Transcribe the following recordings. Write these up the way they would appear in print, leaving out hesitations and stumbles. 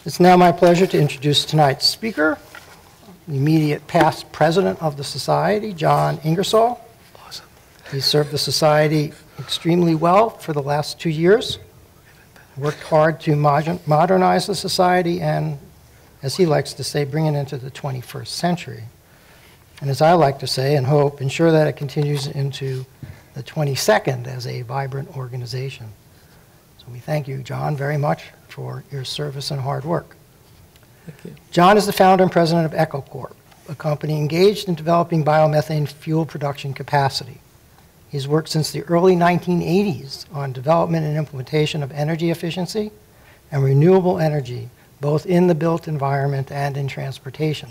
It's now my pleasure to introduce tonight's speaker, the immediate past president of the Society, John Ingersoll. Awesome. He served the Society extremely well for the last 2 years, worked hard to modernize the Society and, as he likes to say, bring it into the 21st century. And as I like to say and hope, ensure that it continues into the 22nd as a vibrant organization. So we thank you, John, very much for your service and hard work. Thank you. John is the founder and president of EcoCorp, a company engaged in developing biomethane fuel production capacity. He's worked since the early 1980s on development and implementation of energy efficiency and renewable energy, both in the built environment and in transportation.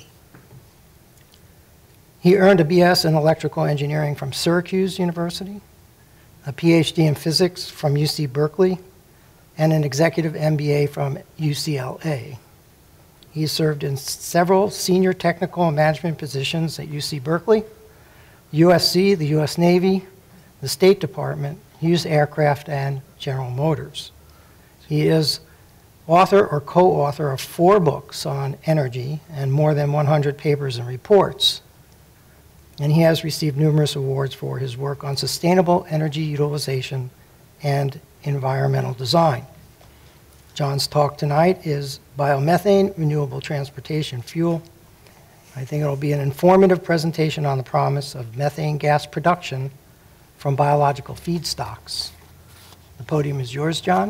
He earned a BS in electrical engineering from Syracuse University, a PhD in physics from UC Berkeley, and an executive MBA from UCLA. He served in several senior technical and management positions at UC Berkeley, USC, the US Navy, the State Department, Hughes Aircraft, and General Motors. He is author or co-author of 4 books on energy and more than 100 papers and reports. And he has received numerous awards for his work on sustainable energy utilization and environmental design. John's talk tonight is biomethane, renewable transportation fuel. I think it'll be an informative presentation on the promise of methane gas production from biological feedstocks. The podium is yours, John.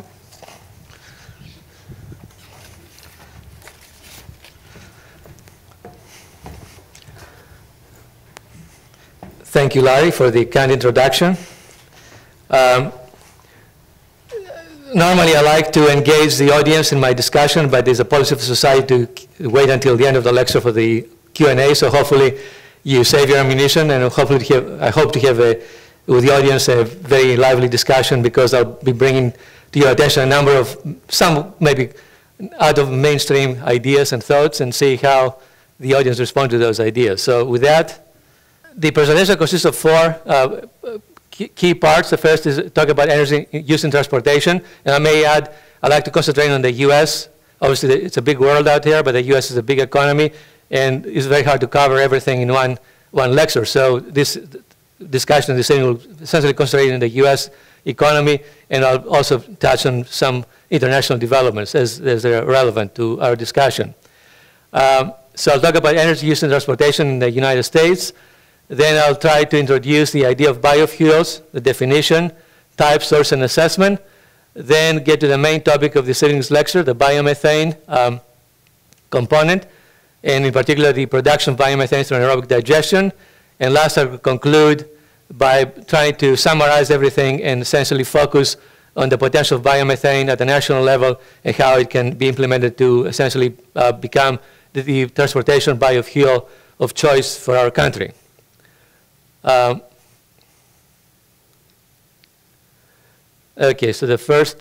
Thank you, Larry, for the kind introduction. Normally, I like to engage the audience in my discussion, but there's a policy of the society to wait until the end of the lecture for the Q&A, so hopefully you save your ammunition, and hopefully I hope to have with the audience a very lively discussion, because I'll be bringing to your attention a number of, some maybe out of mainstream ideas and thoughts, and see how the audience responds to those ideas. So with that, the presentation consists of 4 key parts. The first is talk about energy use in transportation. And I may add, I like to concentrate on the US. Obviously, it's a big world out there, but the US is a big economy, and it's very hard to cover everything in one lecture. So this discussion this evening will essentially concentrate on the US economy, and I'll also touch on some international developments as they're relevant to our discussion. So I'll talk about energy use in transportation in the United States. Then I'll try to introduce the idea of biofuels, the definition, type, source, and assessment. Then get to the main topic of this evening's lecture, the biomethane component, and in particular the production of biomethane through anaerobic digestion. And last, I'll conclude by trying to summarize everything and essentially focus on the potential of biomethane at the national level and how it can be implemented to essentially become the transportation biofuel of choice for our country. Okay, so the first.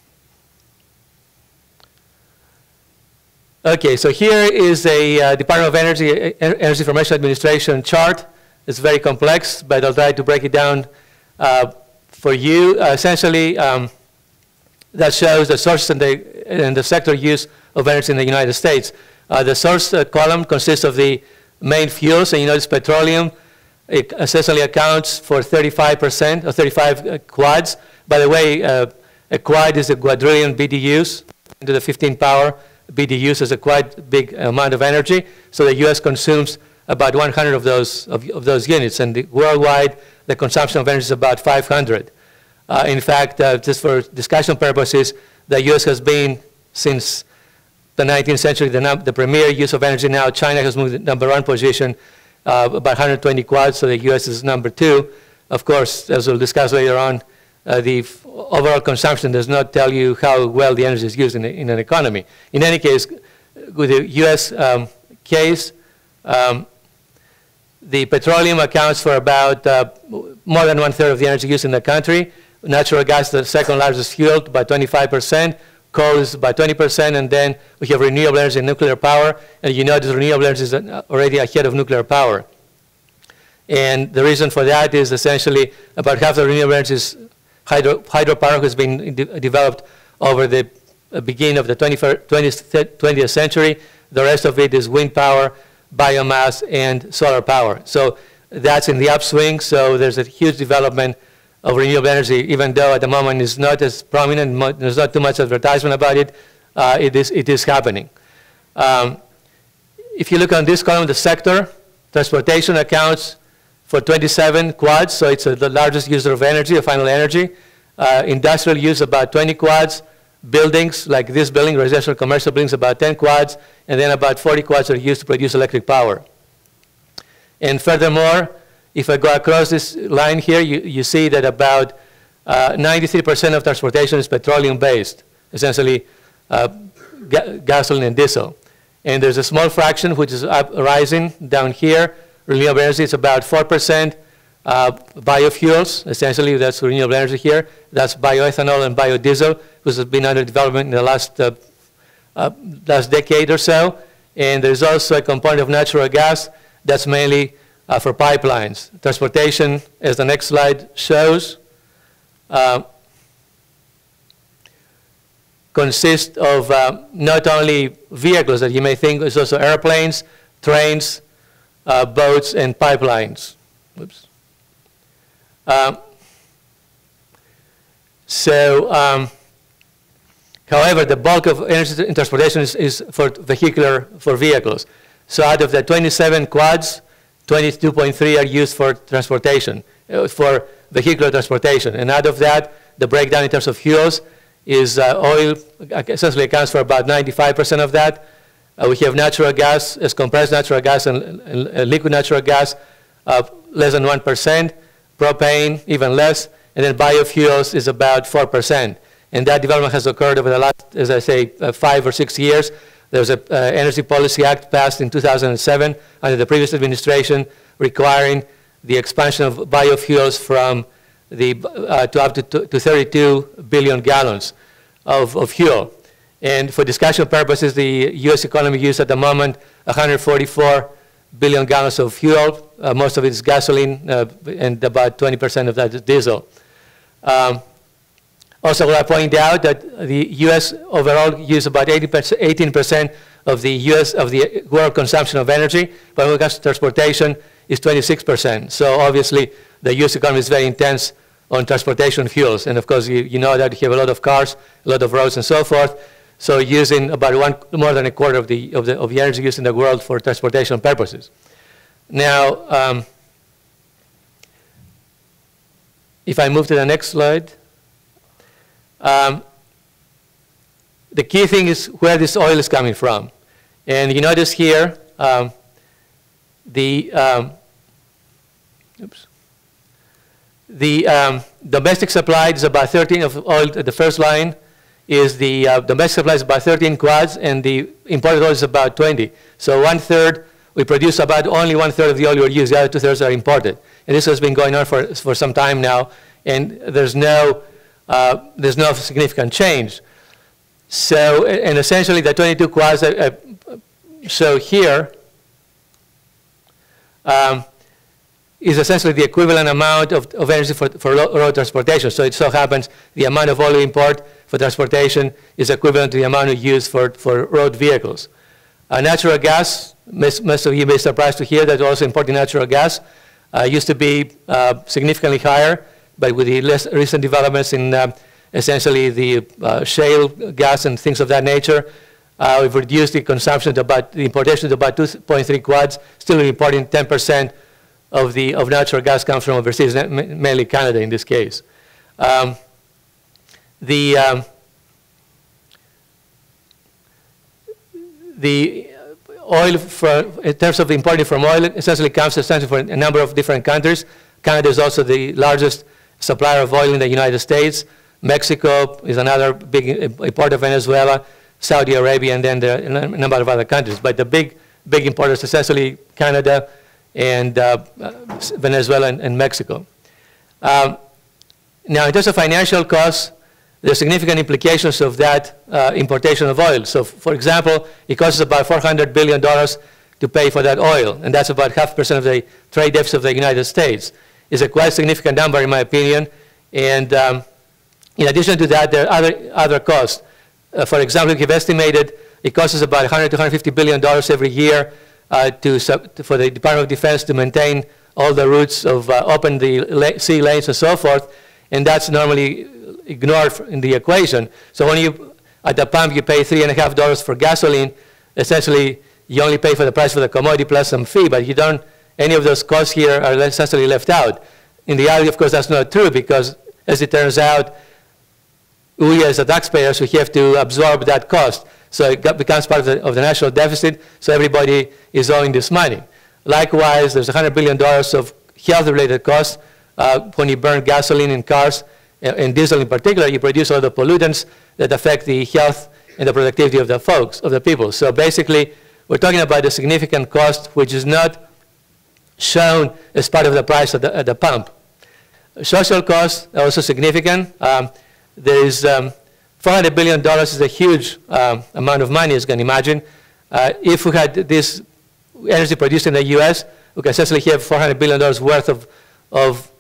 Okay, so here is a Department of Energy Information Administration chart. It's very complex, but I'll try to break it down for you. Essentially, that shows the sources and the sector use of energy in the United States. The source column consists of the main fuels, and you notice petroleum. It essentially accounts for 35% or 35 quads. By the way, a quad is a quadrillion BDUs into the 15 power. BDUs is a quite big amount of energy. So the U.S. consumes about 100 of those units, and worldwide the consumption of energy is about 500. In fact, just for discussion purposes, the U.S. has been since the 19th century the premier use of energy. Now China has moved to the #1 position. About 120 quads, so the U.S. is #2. Of course, as we'll discuss later on, the overall consumption does not tell you how well the energy is used in an economy. In any case, with the U.S. Case, the petroleum accounts for about more than 1/3 of the energy used in the country. Natural gas is the second largest fuel, by 25%. Coal is by 20%, and then we have renewable energy and nuclear power. And you notice renewable energy is already ahead of nuclear power. And the reason for that is essentially about half the renewable energy is hydropower has been developed over the beginning of the 20th century. The rest of it is wind power, biomass, and solar power. So that's in the upswing, so there's a huge development of renewable energy, even though at the moment it's not as prominent, there's not too much advertisement about it, it is happening. If you look on this column, the sector, transportation accounts for 27 quads, so it's the largest user of energy, of final energy. Industrial use about 20 quads. Buildings, like this building, residential commercial buildings, about 10 quads, and then about 40 quads are used to produce electric power. And furthermore, if I go across this line here, you see that about 93% of transportation is petroleum-based, essentially gasoline and diesel. And there's a small fraction which is rising down here. Renewable energy is about 4%. Biofuels, essentially, that's renewable energy here. That's bioethanol and biodiesel, which has been under development in the last decade or so. And there's also a component of natural gas that's mainly for pipelines. Transportation, as the next slide shows, consists of not only vehicles that you may think, it's also airplanes, trains, boats, and pipelines. Oops. However, the bulk of energy in transportation is for vehicles. So out of the 27 quads, 22.3 are used for transportation, for vehicular transportation. And out of that, the breakdown in terms of fuels is oil essentially accounts for about 95% of that. We have natural gas, as compressed natural gas and liquid natural gas, less than 1%. Propane, even less, and then biofuels is about 4%. And that development has occurred over the last, as I say, 5 or 6 years. There was an Energy Policy Act passed in 2007 under the previous administration requiring the expansion of biofuels from to up to 32 billion gallons of fuel. And for discussion purposes, the U.S. economy uses at the moment 144 billion gallons of fuel. Most of it is gasoline, and about 20% of that is diesel. Also, I want to point out that the U.S. overall uses about 18% of the world consumption of energy, but when it comes to transportation, is 26%. So obviously, the U.S. economy is very intense on transportation fuels, and of course, you know that you have a lot of cars, a lot of roads, and so forth. So using about more than a quarter of the energy used in the world for transportation purposes. Now, if I move to the next slide, the key thing is where this oil is coming from. And you notice here the domestic supply is about 13 of oil. The first line is the domestic supply is about 13 quads, and the imported oil is about 20. So 1/3, we produce about only 1/3 of the oil we use. The other 2/3 are imported. And this has been going on for some time now, and there's no significant change. So, and essentially the 22 quads show here is essentially the equivalent amount of energy for road transportation. So it so happens the amount of oil we import for transportation is equivalent to the amount we use for road vehicles. Natural gas, most of you may be surprised to hear that we're also importing natural gas. Used to be significantly higher, but with the recent developments in essentially the shale gas and things of that nature, we've reduced the consumption to about, the importation to about 2.3 quads, still importing 10% of natural gas comes from overseas, mainly Canada in this case. The oil, in terms of importing from oil, essentially comes essentially from a number of different countries. Canada is also the largest supplier of oil in the United States. Mexico is another big importer of Venezuela, Saudi Arabia, and then a number of other countries. But the big importers, essentially Canada and Venezuela and Mexico. Now, in terms of financial costs, there are significant implications of that importation of oil. So, for example, it costs about $400 billion to pay for that oil, and that's about 0.5% of the trade deficit of the United States. It's a quite significant number, in my opinion. And in addition to that, there are other costs. For example, we've estimated it costs us about $100 to $150 billion every year for the Department of Defense to maintain all the routes of open the sea lanes and so forth, and that's normally ignored in the equation. So when you, at the pump, you pay $3.50 for gasoline, essentially you only pay for the price for the commodity plus some fee, but you don't, any of those costs here are essentially left out. In reality, of course, that's not true because, as it turns out, we as the taxpayers, we have to absorb that cost. So it becomes part of the national deficit, so everybody is owing this money. Likewise, there's $100 billion of health-related costs. When you burn gasoline in cars, and diesel in particular, you produce all the pollutants that affect the health and the productivity of the people. So basically, we're talking about a significant cost which is not shown as part of the price at the pump. Social costs are also significant. There is $400 billion is a huge amount of money, as you can imagine. If we had this energy produced in the US, we can essentially have $400 billion worth of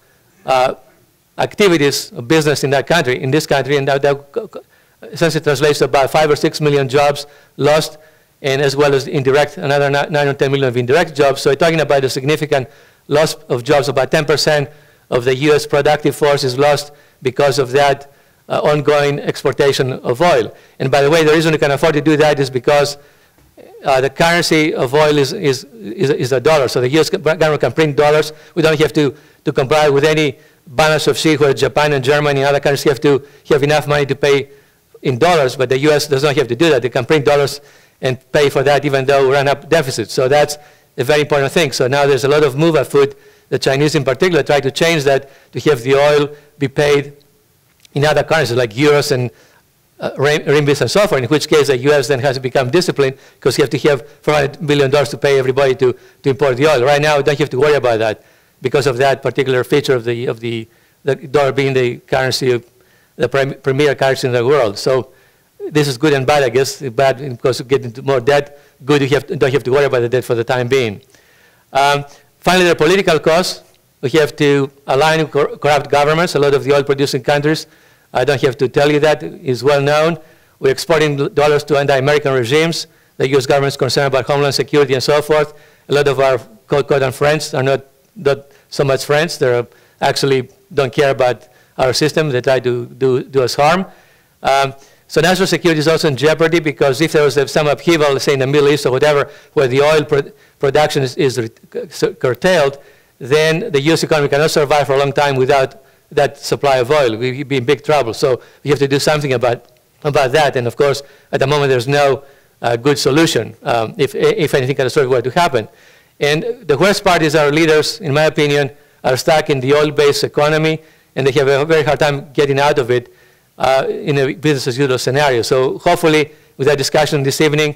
activities of business in that country, in this country, and that essentially translates to about 5 or 6 million jobs lost, and as well as indirect, another 9 or 10 million of indirect jobs. So we're talking about a significant loss of jobs. About 10% of the US productive force is lost because of that ongoing exportation of oil. And by the way, the reason we can afford to do that is because the currency of oil is the dollar. So the US government can print dollars. We don't have to comply with any balance of sheet where Japan and Germany and other countries have to have enough money to pay in dollars, but the US does not have to do that. They can print dollars and pay for that even though we run up deficits. So that's a very important thing. So now there's a lot of move afoot. The Chinese in particular try to change that to have the oil be paid in other currencies like euros and renminbi and so forth, in which case the US then has to become disciplined because you have to have $400 billion to pay everybody to import the oil. Right now, we don't have to worry about that because of that particular feature of the dollar being the currency, the premier currency in the world. So this is good and bad, I guess. Bad because you get into more debt. Good, you don't have to worry about the debt for the time being. Finally, the political costs. We have to align with corrupt governments. A lot of the oil-producing countries, I don't have to tell you that, is well known. We're exporting dollars to anti-American regimes. The US government is concerned about homeland security and so forth. A lot of our quote-unquote friends are not so much friends. They actually don't care about our system. They try to do us harm. So national security is also in jeopardy because if there was some upheaval, say in the Middle East or whatever, where the oil production is curtailed, then the US economy cannot survive for a long time without that supply of oil. We'd be in big trouble. So we have to do something about that. And of course, at the moment, there's no good solution if anything catastrophic were to happen. And the worst part is our leaders, in my opinion, are stuck in the oil-based economy, and they have a very hard time getting out of it in a business as usual scenario. So hopefully, with that discussion this evening,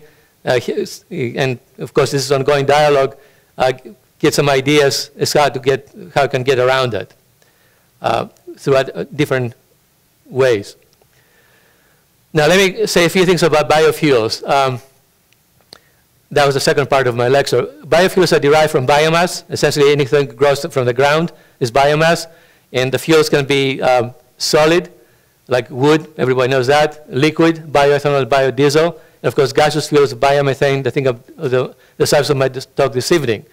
and of course this is ongoing dialogue, get some ideas as how we can get around that throughout different ways. Now let me say a few things about biofuels. That was the second part of my lecture. Biofuels are derived from biomass. Essentially anything grows from the ground is biomass. And the fuels can be solid, like wood, everybody knows that, liquid, bioethanol, biodiesel, and of course gaseous fuels, biomethane, the thing of the subject of my talk this evening.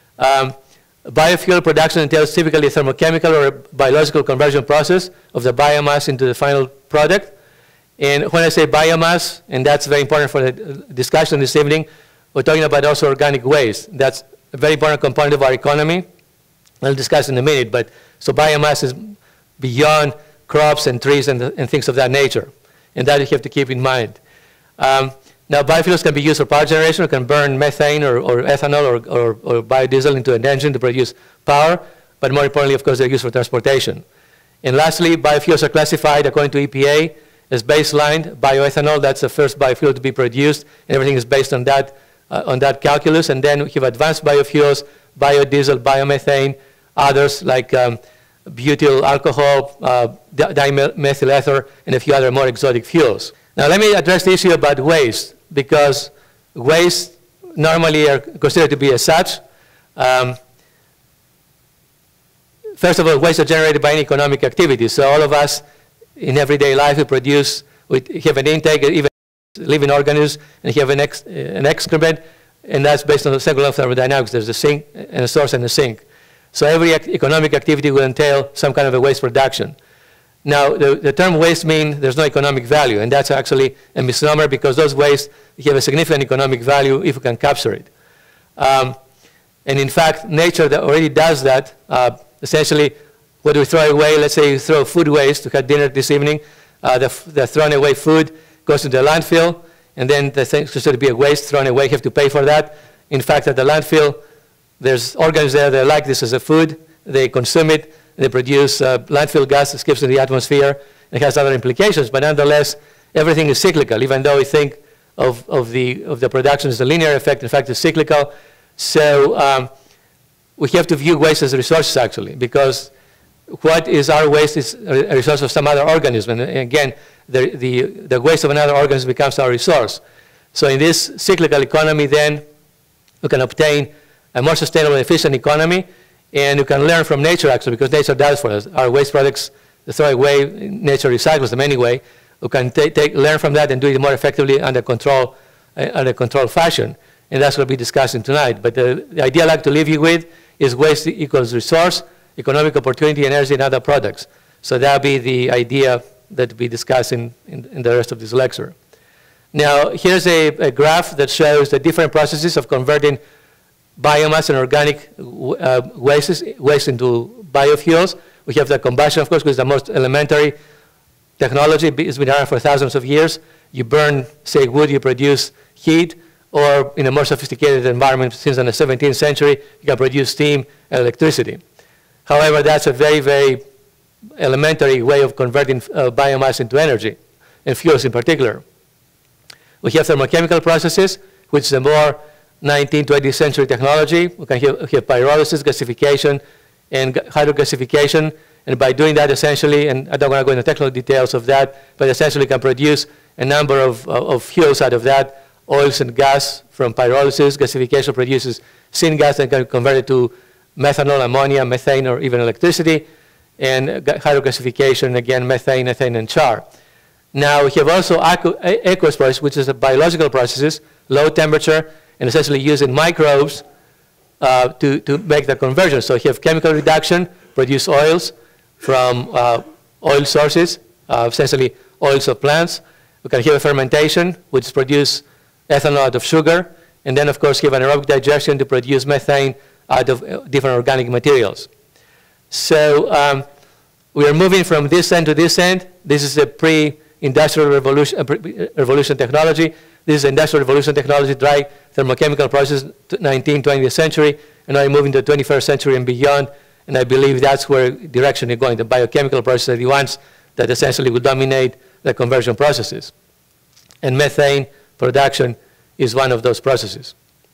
Biofuel production entails typically a thermochemical or biological conversion process of the biomass into the final product. And when I say biomass, and that's very important for the discussion this evening, we're talking about also organic waste. That's a very important component of our economy. I'll discuss in a minute, but so biomass is beyond crops and trees and things of that nature. And that you have to keep in mind. Now, biofuels can be used for power generation. We can burn methane or ethanol or biodiesel into an engine to produce power. But more importantly, of course, they're used for transportation. And lastly, biofuels are classified according to EPA as baseline. Bioethanol, that's the first biofuel to be produced. And everything is based on that calculus. And then we have advanced biofuels, biodiesel, biomethane, others like butyl alcohol, dimethyl ether, and a few other more exotic fuels. Now let me address the issue about waste, because waste normally are considered to be as such. First of all, waste are generated by any economic activity. So all of us in everyday life we have an intake, even living organisms, and you have an excrement, and that's based on the circular thermodynamics. There's a sink and a source and a sink. So every economic activity will entail some kind of a waste production. Now, the term waste means there's no economic value, and that's actually a misnomer because those wastes have a significant economic value if we can capture it. And in fact, nature already does that. Essentially, what we throw away, let's say you throw food waste to have dinner this evening, the thrown away food goes to the landfill, and then the thing is considered to be a waste thrown away, you have to pay for that. In fact, at the landfill, there's organisms there that like this as a food, they consume it, they produce landfill gas, escapes in the atmosphere, it has other implications, but nonetheless, everything is cyclical, even though we think of the production as a linear effect, in fact, it's cyclical. So we have to view waste as resources, actually, because what is our waste is a resource of some other organism. And again, the waste of another organism becomes our resource. So in this cyclical economy, then, we can obtain a more sustainable and efficient economy, and we can learn from nature, actually, because nature does for us. Our waste products, they throw away, nature recycles them anyway. We can learn from that and do it more effectively under control fashion. And that's what we'll be discussing tonight. But the idea I'd like to leave you with is waste equals resource, economic opportunity, energy, and other products. So that'll be the idea that we'll be discussing in the rest of this lecture. Now, here's a graph that shows the different processes of converting biomass and organic waste into biofuels. We have the combustion, of course, which is the most elementary technology. It's been around for thousands of years. You burn, say, wood, you produce heat, or in a more sophisticated environment, since in the 17th century, you can produce steam and electricity. However, that's a very, very elementary way of converting biomass into energy, and fuels in particular. We have thermochemical processes, which is a more 19th, 20th century technology. We can have pyrolysis, gasification, and hydrogasification. And by doing that, essentially, and I don't want to go into technical details of that, but essentially can produce a number of fuels out of that, oils and gas from pyrolysis. Gasification produces syngas and can convert it to methanol, ammonia, methane, or even electricity. And hydrogasification, again, methane, ethane, and char. Now, we have also aqueous process, which is a biological processes, low temperature, and essentially using microbes to make the conversion. So you have chemical reduction, produce oils from oil sources, essentially oils of plants. We can have a fermentation, which produce ethanol out of sugar, and then, of course, have anaerobic digestion to produce methane out of different organic materials. So we are moving from this end to this end. This is a pre-industrial revolution technology. This is industrial revolution technology, dry thermochemical process, 19th, 20th century, and now we're moving to the 21st century and beyond, and I believe that's where direction you're going. The biochemical processes are the ones that essentially will dominate the conversion processes. And methane production is one of those processes.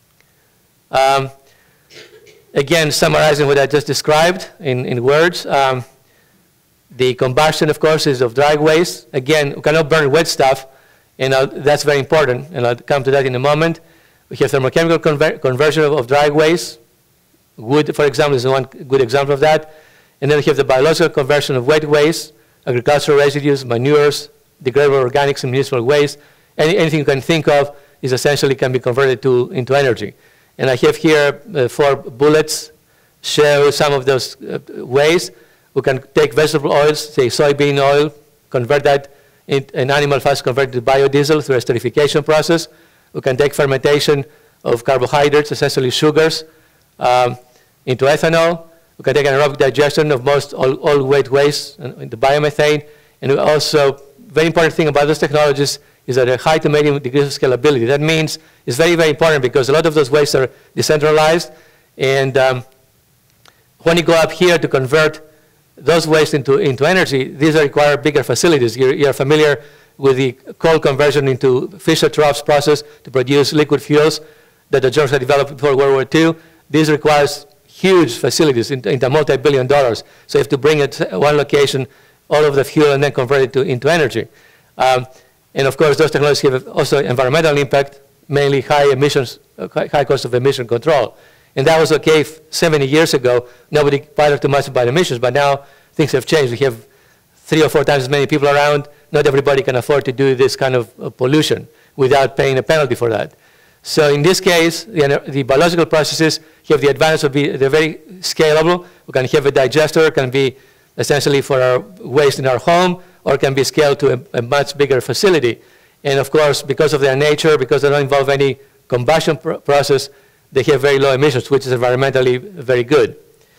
Again, summarizing what I just described in words, the combustion, of course, is of dry waste. Again, we cannot burn wet stuff, and that's very important, and I'll come to that in a moment. We have thermochemical conversion of dry waste. Wood, for example, is one good example of that. And then we have the biological conversion of wet waste, agricultural residues, manures, degradable organics, and municipal waste. Anything you can think of is essentially can be converted into energy. And I have here 4 bullets show some of those ways. We can take vegetable oils, say soybean oil, convert that in animal fats, convert to biodiesel through a esterification process. We can take fermentation of carbohydrates, essentially sugars, into ethanol. We can take anaerobic digestion of most all wet waste into biomethane. And we also, very important thing about those technologies is that a high to medium degrees of scalability. That means it's very, very important because a lot of those wastes are decentralized. And when you go up here to convert those wastes into energy, these require bigger facilities. You're familiar with the coal conversion into Fischer-Tropsch process to produce liquid fuels that the Germans had developed before World War II. This requires huge facilities into multi-billion dollars. So you have to bring it to one location, all of the fuel, and then convert it into energy. And of course, those technologies have also environmental impact, mainly high emissions, high cost of emission control. And that was okay 70 years ago. Nobody bothered too much about emissions, but now things have changed. We have 3 or 4 times as many people around. Not everybody can afford to do this kind of pollution. without paying a penalty for that. So in this case, the biological processes have the advantage of they're very scalable. We can have a digester, can be essentially for our waste in our home, or can be scaled to a much bigger facility. And of course, because of their nature, because they don't involve any combustion process, they have very low emissions, which is environmentally very good.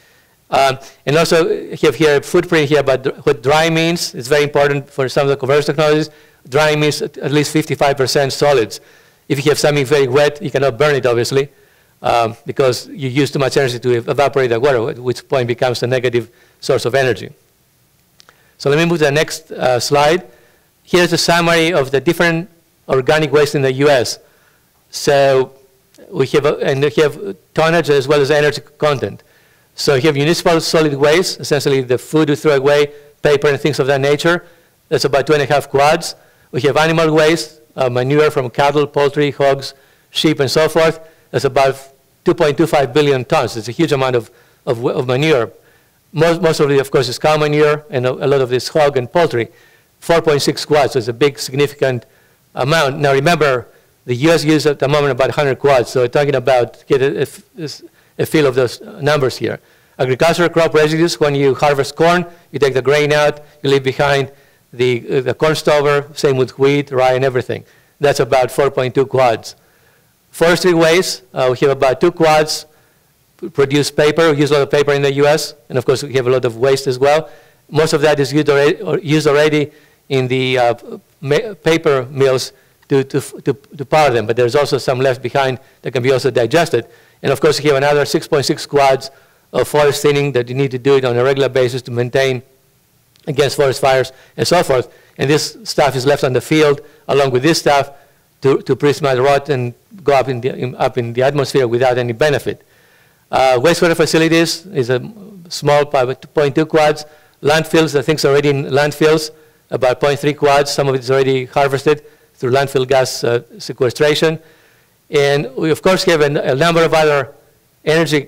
And also have here a footprint here about what dry means. It's very important for some of the conversion technologies. Dry means at least 55% solids. If you have something very wet, you cannot burn it, obviously, because you use too much energy to evaporate the water, at which point becomes a negative source of energy. So let me move to the next slide. Here's a summary of the different organic waste in the US. So we have tonnage as well as energy content. So you have municipal solid waste, essentially the food we throw away, paper and things of that nature. That's about 2.5 quads. We have animal waste, manure from cattle, poultry, hogs, sheep, and so forth. That's about 2.25 billion tons. It's a huge amount of manure. Most of it, of course, is cow manure, and a lot of this hog and poultry. 4.6 quads, so it's a big, significant amount. Now remember, the US uses at the moment about 100 quads, so we're talking about, get a feel of those numbers here. Agricultural crop residues, when you harvest corn, you take the grain out, you leave behind the corn stover, same with wheat, rye, and everything. That's about 4.2 quads. Forestry waste, we have about 2 quads, produce paper. We use a lot of paper in the US, and of course we have a lot of waste as well. Most of that is used already in the paper mills to power them, but there's also some left behind that can be also digested. And of course you have another 6.6 quads of forest thinning that you need to do it on a regular basis to maintain against forest fires and so forth. And this stuff is left on the field along with this stuff to pretty much rot and go up in the atmosphere without any benefit. Wastewater facilities is a small 2.2 quads. Landfills, the things already in landfills, about 0.3 quads. Some of it is already harvested through landfill gas sequestration. And we, of course, have a number of other energy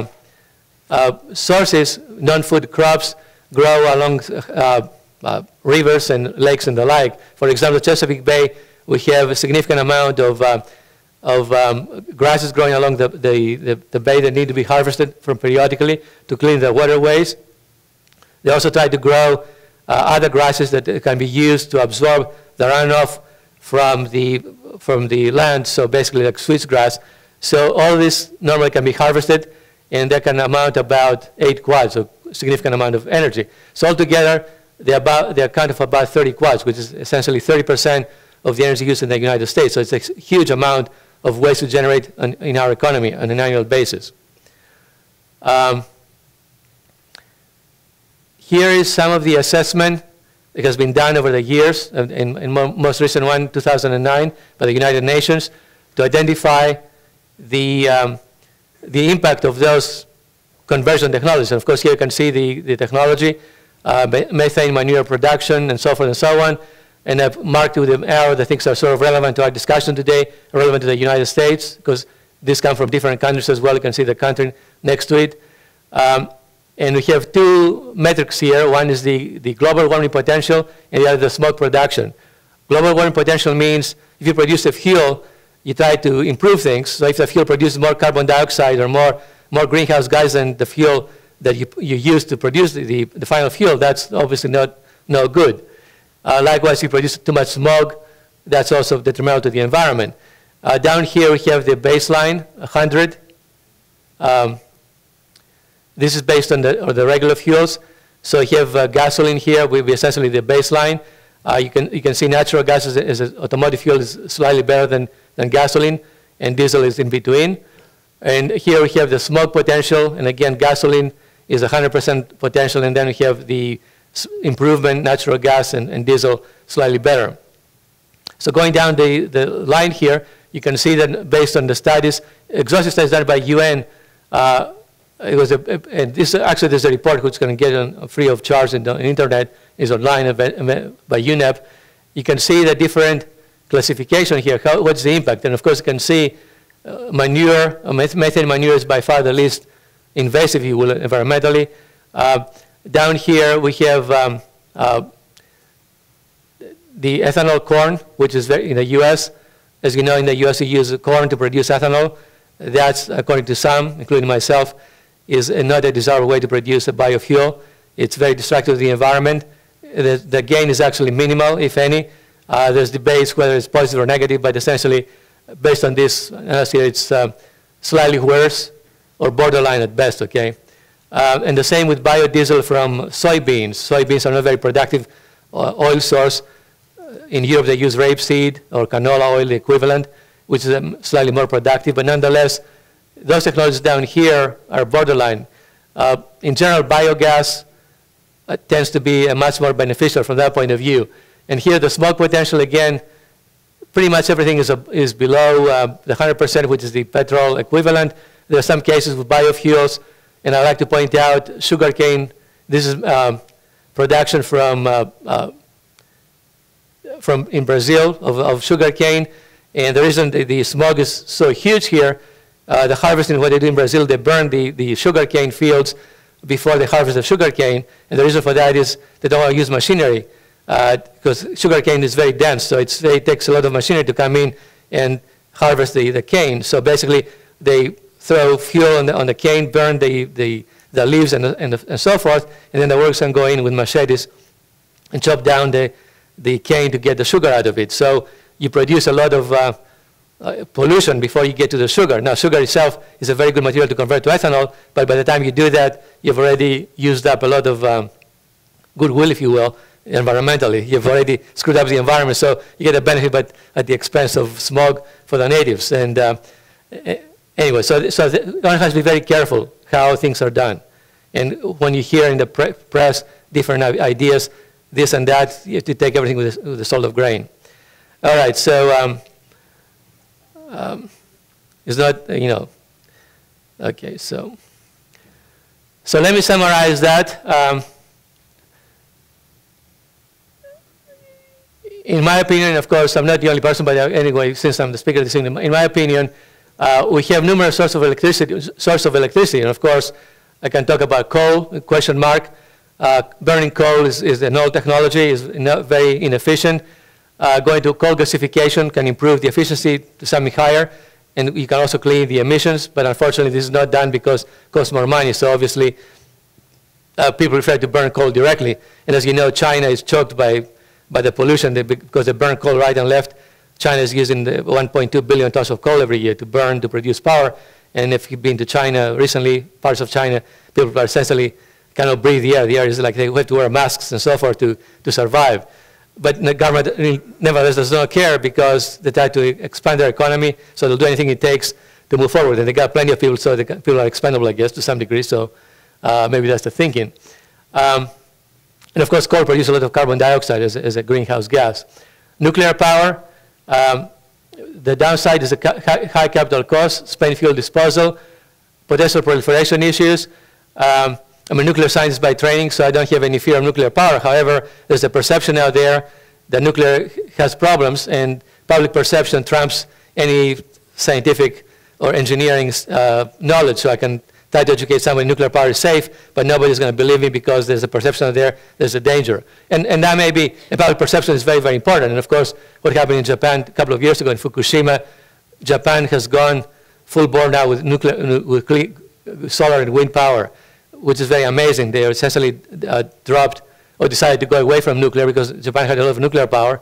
sources. Non-food crops grow along rivers and lakes and the like. For example, Chesapeake Bay, we have a significant amount of grasses growing along the bay that need to be harvested from periodically to clean the waterways. They also try to grow other grasses that can be used to absorb the runoff from the land, so basically like switchgrass. So all this normally can be harvested, and that can amount about 8 quads, so a significant amount of energy. So altogether, they account for about 30 quads, which is essentially 30% of the energy used in the United States. So it's a huge amount of waste to generate in our economy on an annual basis. Here is some of the assessment that has been done over the years, in most recent one, 2009, by the United Nations, to identify the impact of those conversion technologies. And of course, here you can see the technology, methane manure production, and so forth and so on. And I've marked with an arrow the things that are sort of relevant to our discussion today, relevant to the United States, because these come from different countries as well. You can see the country next to it. And we have 2 metrics here. One is the global warming potential, and the other the smoke production. Global warming potential means if you produce a fuel, you try to improve things. So if the fuel produces more carbon dioxide or more greenhouse gas than the fuel that you use to produce the final fuel, that's obviously not good. Likewise, if you produce too much smog, that's also detrimental to the environment. Down here we have the baseline, 100. This is based on the regular fuels. So you have gasoline here, will be essentially the baseline. You can see natural gas as automotive fuel is slightly better than gasoline, and diesel is in between. And here we have the smoke potential, and again, gasoline is 100% potential, and then we have the improvement, natural gas and diesel slightly better. So going down the line here, you can see that based on the studies, exhaustive studies done by UN, it was and this actually there's a report which is going to get on free of charge on the internet, is online by UNEP. You can see the different classification here, what's the impact, and of course you can see manure, methane manure is by far the least invasive, if you will, environmentally. Down here we have the ethanol corn, which is in the US. As you know, in the US, we use corn to produce ethanol. That's, according to some, including myself, is not a desirable way to produce a biofuel. It's very destructive to the environment. The gain is actually minimal, if any. There's debates whether it's positive or negative, but essentially, based on this analysis, it's slightly worse or borderline at best, okay? And the same with biodiesel from soybeans. Soybeans are not very productive oil source. In Europe, they use rapeseed or canola oil, the equivalent, which is slightly more productive. But nonetheless, those technologies down here are borderline. In general, biogas tends to be much more beneficial from that point of view. And here, the smoke potential, again, pretty much everything is below the 100%, which is the petrol equivalent. There are some cases with biofuels. And I'd like to point out sugarcane. This is production from in Brazil of sugarcane. And the reason the smog is so huge here, the harvesting, what they do in Brazil, they burn the sugarcane fields before they harvest the sugarcane. And the reason for that is they don't want to use machinery because sugarcane is very dense. So it takes a lot of machinery to come in and harvest the cane. So basically, they throw fuel on the cane, burn the leaves and so forth, and then the workers can go in with machetes and chop down the cane to get the sugar out of it. So you produce a lot of pollution before you get to the sugar. Now, sugar itself is a very good material to convert to ethanol, but by the time you do that, you've already used up a lot of goodwill, if you will, environmentally. You've already screwed up the environment, so you get a benefit, but at the expense of smog for the natives. And anyway, so one has to be very careful how things are done. And when you hear in the press different ideas, this and that, you have to take everything with a salt of grain. All right, so it's not, you know, okay, so let me summarize that. In my opinion, of course, I'm not the only person, but anyway, since I'm the speaker of this thing, in my opinion, we have numerous sources of electricity, and of course, I can talk about coal, question mark. Burning coal is an old technology, is very inefficient. Going to coal gasification can improve the efficiency to something higher, and you can also clean the emissions, but unfortunately, this is not done because it costs more money, so obviously, people prefer to burn coal directly. And as you know, China is choked by the pollution because they burn coal right and left. China is using 1.2 billion tons of coal every year to burn, to produce power. And if you've been to China recently, parts of China, people are essentially cannot breathe the air. The air is like they have to wear masks and so forth to survive. But the government nevertheless does not care because they try to expand their economy, so they'll do anything it takes to move forward. And they got plenty of people, so people are expendable, I guess, to some degree. So maybe that's the thinking. And of course, coal produces a lot of carbon dioxide as a greenhouse gas. Nuclear power, the downside is a high capital cost, spent fuel disposal, potential proliferation issues. I'm a nuclear scientist by training, so I don't have any fear of nuclear power. However, there's a perception out there that nuclear has problems, and public perception trumps any scientific or engineering knowledge. So I can try to educate somebody nuclear power is safe, but nobody's going to believe me because there's a perception out there, there's a danger. And that may be, and public perception is very, very important. And of course, what happened in Japan a couple of years ago in Fukushima, Japan has gone full bore now with solar and wind power, which is very amazing. They essentially dropped or decided to go away from nuclear because Japan had a lot of nuclear power.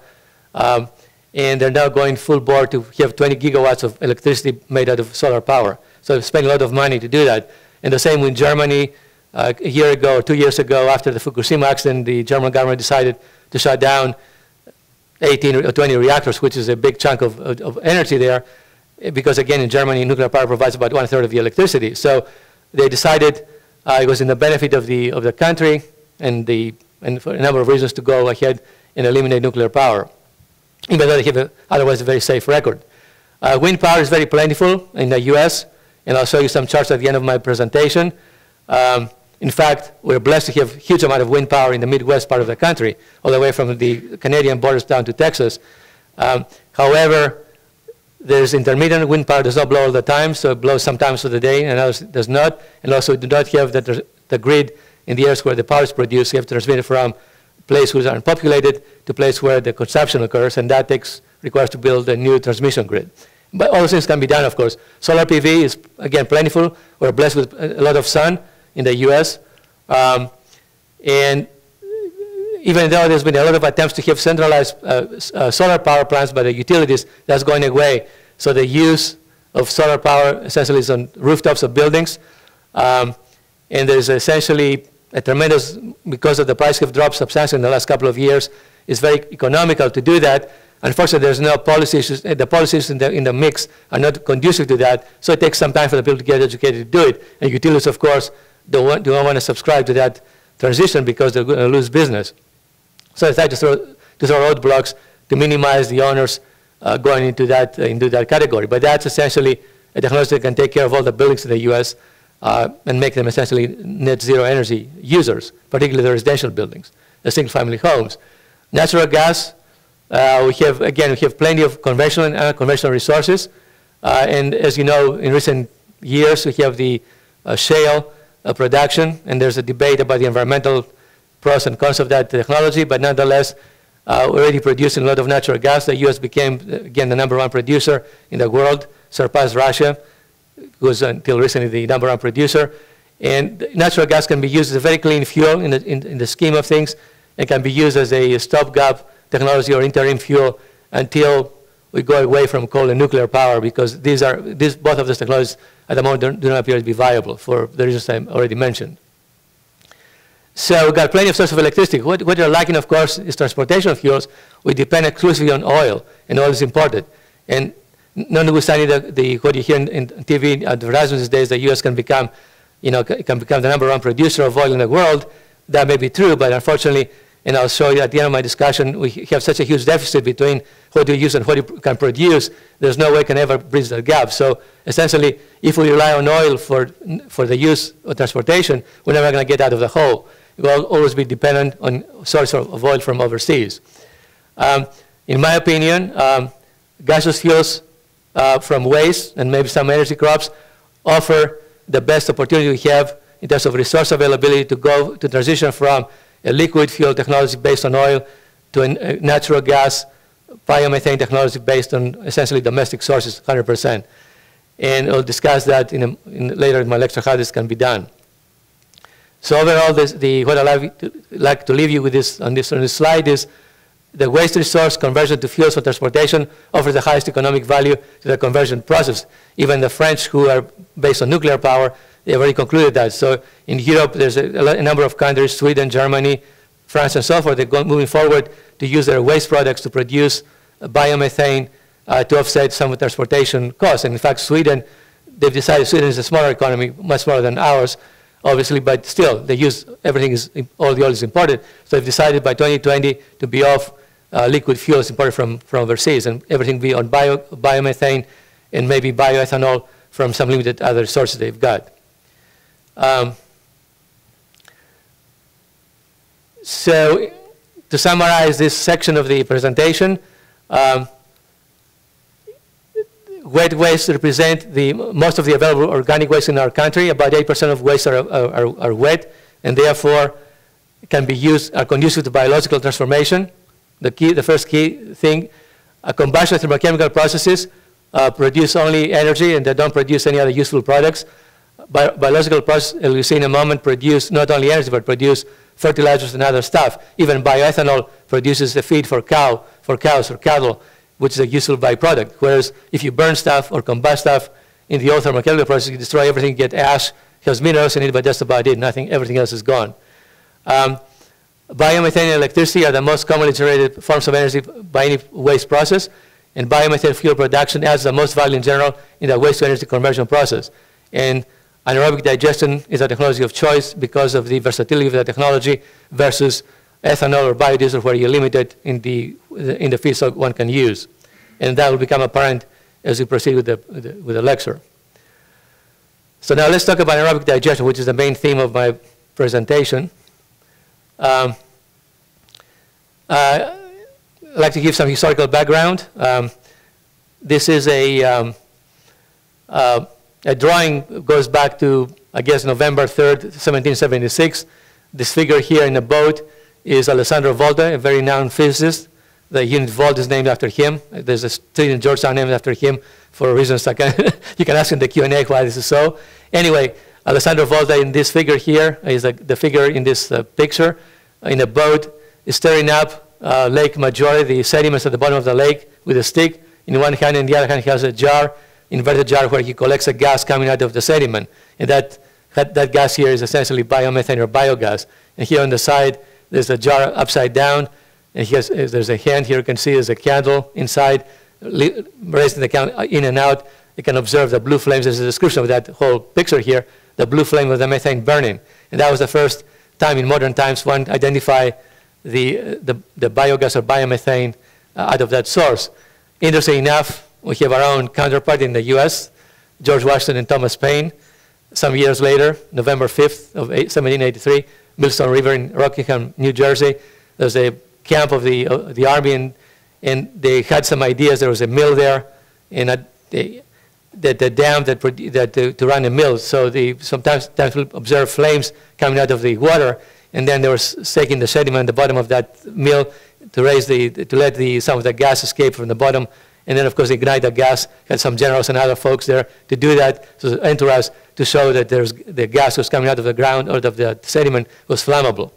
And they're now going full bore to have 20 gigawatts of electricity made out of solar power. So they spend a lot of money to do that. And the same with Germany. A year ago, or 2 years ago, after the Fukushima accident, the German government decided to shut down 18 or 20 reactors, which is a big chunk of energy there, because again, in Germany, nuclear power provides about 1/3 of the electricity. So they decided it was in the benefit of the country and for a number of reasons to go ahead and eliminate nuclear power, even though they have otherwise a very safe record. Wind power is very plentiful in the US, and I'll show you some charts at the end of my presentation. In fact, we're blessed to have a huge amount of wind power in the Midwest part of the country, all the way from the Canadian borders down to Texas. However, there's intermittent wind power, does not blow all the time, so it blows sometimes for the day and others does not. And also we do not have the grid in the areas where the power is produced. You have to transmit it from place which are unpopulated to place where the consumption occurs, and that requires to build a new transmission grid. But all those things can be done, of course. Solar PV is, again, plentiful. We're blessed with a lot of sun in the US. And even though there's been a lot of attempts to have centralized solar power plants by the utilities, that's going away. So the use of solar power essentially is on rooftops of buildings. And there's essentially a tremendous, because of the price have dropped substantially in the last couple of years, it's very economical to do that. Unfortunately, there's no policy issues. The policies in the mix are not conducive to that, so it takes some time for the people to get educated to do it. And utilities, of course, do not want to subscribe to that transition because they're going to lose business. So they try to throw roadblocks to minimize the owners going into that category. But that's essentially a technology that can take care of all the buildings in the U.S. And make them essentially net zero energy users, particularly the residential buildings, the single-family homes. Natural gas. We have plenty of conventional and unconventional resources. And as you know, in recent years, we have the shale production, and there's a debate about the environmental pros and cons of that technology, but nonetheless, we're already producing a lot of natural gas. The U.S. became, again, the #1 producer in the world, surpassed Russia, who was until recently the #1 producer. And natural gas can be used as a very clean fuel in the scheme of things, and can be used as a stopgap technology or interim fuel until we go away from coal and nuclear power, because both of those technologies at the moment do not appear to be viable for the reasons I already mentioned. So we've got plenty of sources of electricity. What you're lacking, of course, is transportation fuels. We depend exclusively on oil, and oil is imported. And notwithstanding what you hear in TV advertisements these days, the U.S. can become the #1 producer of oil in the world. That may be true, but unfortunately, and I'll show you at the end of my discussion, we have such a huge deficit between what you use and what you can produce. There's no way we can ever bridge that gap. So essentially, if we rely on oil for the use of transportation, we're never going to get out of the hole. We'll always be dependent on source of oil from overseas. In my opinion, gaseous fuels from waste and maybe some energy crops offer the best opportunity we have in terms of resource availability to transition from a liquid fuel technology based on oil to a natural gas biomethane technology based on essentially domestic sources, 100%. And I'll discuss that later in my lecture, how this can be done. So overall, what I'd like to leave you with on this slide is the waste resource conversion to fuels for transportation offers the highest economic value to the conversion process. Even the French, who are based on nuclear power, they have already concluded that. So in Europe, there's a number of countries, Sweden, Germany, France, and so forth, they're moving forward to use their waste products to produce biomethane to offset some of the transportation costs. And in fact, Sweden, they've decided Sweden is a smaller economy, much smaller than ours, obviously, but still, they use all the oil is imported. So they've decided by 2020 to be off liquid fuels imported from overseas, and everything be on biomethane and maybe bioethanol from some limited other sources they've got. So to summarize this section of the presentation, wet waste represent most of the available organic waste in our country. About 8% of waste are wet, and therefore can be used, are conducive to biological transformation. The first key thing, combustion thermochemical processes produce only energy, and they don't produce any other useful products. Biological processes, as we'll see in a moment, produce not only energy, but produce fertilizers and other stuff. Even bioethanol produces the feed for cows or cattle, which is a useful byproduct. Whereas if you burn stuff or combust stuff in the old thermochemical process, you destroy everything, you get ash, has minerals in it, but that's about it. Everything else is gone. Biomethane and electricity are the most commonly generated forms of energy by any waste process, and biomethane fuel production adds the most value in general in the waste to energy conversion process. And anaerobic digestion is a technology of choice because of the versatility of the technology versus ethanol or biodiesel, where you're limited in the feedstock one can use. And that will become apparent as we proceed with the lecture. So now let's talk about anaerobic digestion, which is the main theme of my presentation. I'd like to give some historical background. This is a drawing goes back to, I guess, November 3rd, 1776. This figure here in a boat is Alessandro Volta, a very renowned physicist. The unit volt is named after him. There's a street in Georgetown named after him for reasons I can you can ask in the Q&A why this is so. Anyway, Alessandro Volta in this figure here is the figure in this picture in a boat is stirring up Lake Maggiore, the sediments at the bottom of the lake with a stick. In one hand, in the other hand, he has a jar, inverted jar, where he collects a gas coming out of the sediment. And that gas here is essentially biomethane or biogas. And here on the side, there's a jar upside down. And there's a hand here, you can see there's a candle inside, raising the candle in and out. You can observe the blue flames. There's a description of that whole picture here, the blue flame of the methane burning. And that was the first time in modern times one identified the biogas or biomethane out of that source. Interestingly enough, we have our own counterpart in the US, George Washington and Thomas Paine. Some years later, November 5th of 1783, Millstone River in Rockingham, New Jersey, there's a camp of the Army, and they had some ideas. There was a mill there, and the dam to run a mill. So they sometimes will observe flames coming out of the water, and then they were staking the sediment at the bottom of that mill to let some of the gas escape from the bottom, and then of course ignite the gas. Had some generals and other folks there to do that, so entourage to show that the gas was coming out of the ground or of the sediment was flammable.